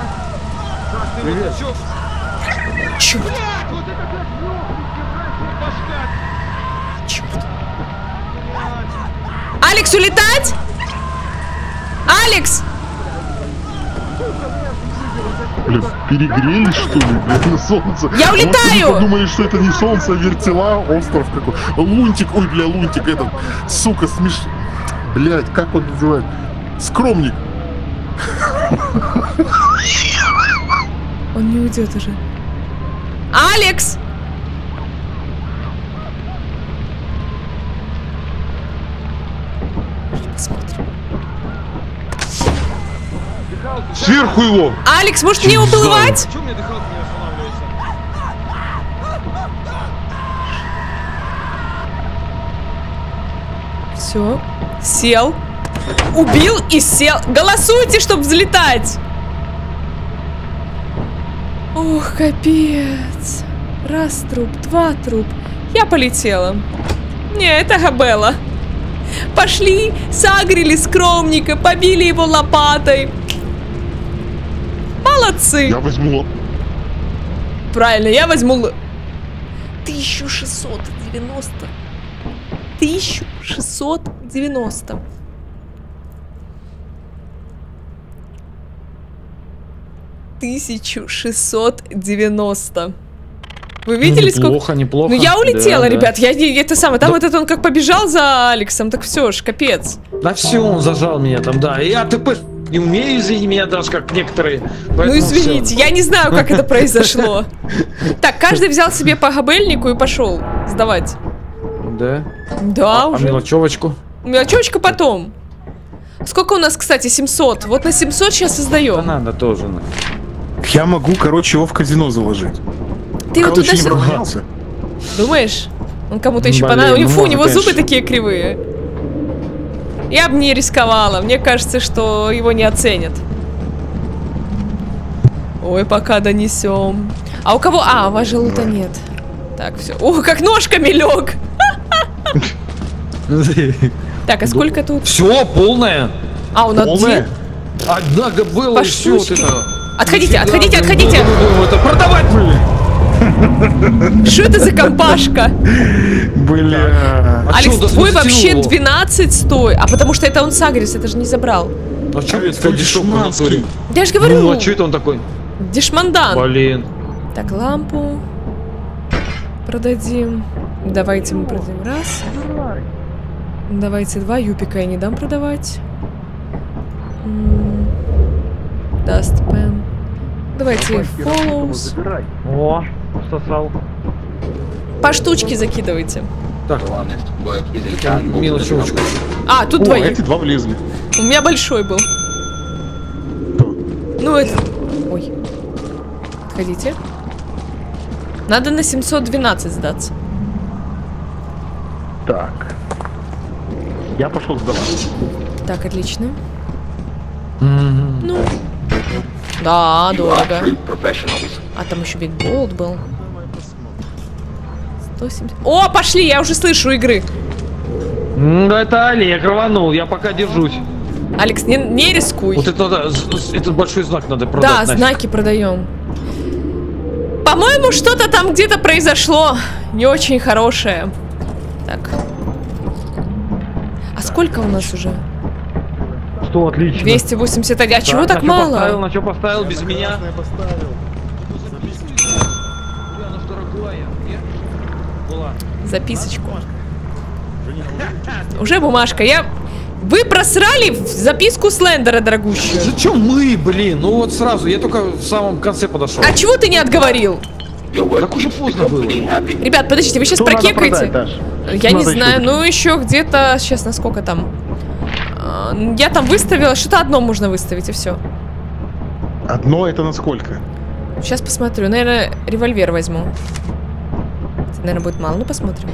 Черт. Черт. Алекс, улетать? Алекс! Бля, перегрелись, что ли, блядь, на солнце? Я А может, улетаю! они подумали, что это не солнце, а вертела, остров какой. Лунтик, ой, бля, лунтик этот, сука, смеш... Блядь, как он называет? Скромник. Он не уйдет уже. Алекс! Посмотрим. Сверху его! Алекс, может мне уплывать? Чё у меня дыхалка не останавливается? Все. Сел. Убил и сел. Голосуйте, чтобы взлетать. Ох, капец. Раз труп, два труп. Я полетела. Не, это Габела. Пошли, сагрили скромника, побили его лопатой. Молодцы. Я возьму. Правильно, я возьму... тысяча шестьсот девяносто. тысяча шестьсот девяносто. тысяча шестьсот девяносто. Вы видели, сколько? Неплохо, неплохо. Ну я улетела, Да, ребят. да. Я не это самое. Там Да. этот он как побежал за Алексом, так все ж, капец. Да все, он зажал меня там, да. И я ТП не умею, извини меня, даже как некоторые. Ну Поэтому извините, всё. я не знаю, как это произошло. Так, каждый взял себе по габельнику и пошел сдавать. Да. Да, А уже. мелочевочку? Мелочевочка потом. Сколько у нас, кстати, семьсот? Вот на семьсот сейчас Да создаем. надо тоже. на. Я могу, короче, его в казино заложить. Ты его Короче, не туда... прогонялся. Думаешь? Он кому-то еще Блин, понравился. ну, Фу, у может, него конечно. зубы такие кривые. Я бы не рисковала. Мне кажется, что его не оценят. Ой, пока донесем. А у кого? А, у вас же лута нет. Так, все. О, как ножками лег. Так, а сколько тут? Все, полное. А, он один. Полная? Одна габела По и все вот штучке. это. Отходите, Нифига, отходите, блин, отходите. да-да-да, Это продавать, блин. Что это за компашка? Бля. А чё, Алекс, он даже твой не вообще затянул его? двенадцать стой. А потому что это он Сагрис, это же не забрал. А что это Это дешевка в натуре? дешманский. Я же говорю, Ну, а что это он такой? дешмандан. Блин. Так, лампу продадим. Давайте мы продадим раз. Давайте два. Юпика я не дам продавать. Даст пен. Давайте follows. О, сосал. По штучке закидывайте. Так, мелочевочку. А, тут О, двоих. эти два влезли. У меня большой был. Ну, это... Ой. Отходите. Надо на семьсот двенадцать сдаться. Так. Я пошел сдавать. Так, отлично. Мгм. Ну. Да, дорого. А там еще Биг Болт был. сто семьдесят. О, пошли, я уже слышу игры. М, Да это Олег рванул, я пока держусь. Алекс, не, не рискуй. Вот это надо, з- з- этот большой знак надо продать. Да, нафиг. знаки продаем. По-моему, что-то там где-то произошло. Не очень хорошее. Так. А сколько у нас уже? Что, отлично. двести восемьдесят один. А чего на так чё мало? Поставил, на что поставил без меня? Я поставил. Бля, она ж дорогая. Нет? Была. Записочку. Уже бумажка. Я... Вы просрали в записку Слендера, дорогущую. Зачем мы, блин? Ну вот сразу, я только в самом конце подошел. А чего ты не отговорил? Так уже поздно было. Ребят, подождите, вы сейчас Что надо прокекаете? продать, Даш? Я не Надо знаю, еще ну еще где-то... Сейчас, насколько там? А, Я там выставила, что-то одно можно выставить, и все. Одно это на сколько? Сейчас посмотрю. Наверное, револьвер возьму. Это, наверное, будет мало. Ну, посмотрим.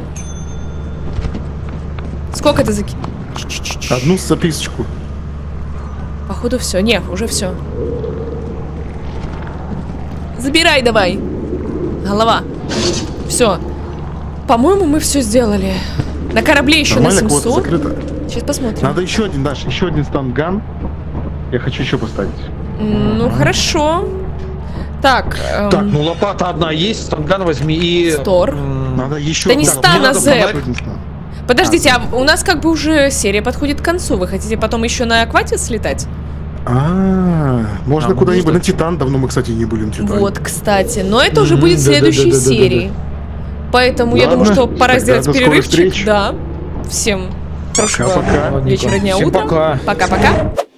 Сколько ты заки... Одну записочку. Походу все. Не, уже все. Забирай давай. Голова. Все. По-моему, мы все сделали. На корабле еще на Нормально, квота семьсот. закрыта. Сейчас посмотрим. Надо еще один, Даш, еще один станган. Я хочу еще поставить. М, Ну, хорошо. Так, эм, Так, ну лопата одна есть, станган возьми и... Стор. м, Надо еще... Да не так, стан, мне а надо зэп. фонарик. Подождите, а у нас как бы уже серия подходит к концу. Вы хотите потом еще на аквате слетать? А, можно А, куда-нибудь можно. на Титан. Давно мы, кстати, не были на Титане. Вот, кстати. Но это уже М, будет в следующей да-да-да-да-да-да. серии. Поэтому я Ладно, думаю, что пора тогда сделать до скорых перерывчик. встреч. Да. Всем хорошего Пока-пока. вечера, дня, Всем утра. пока. Пока-пока.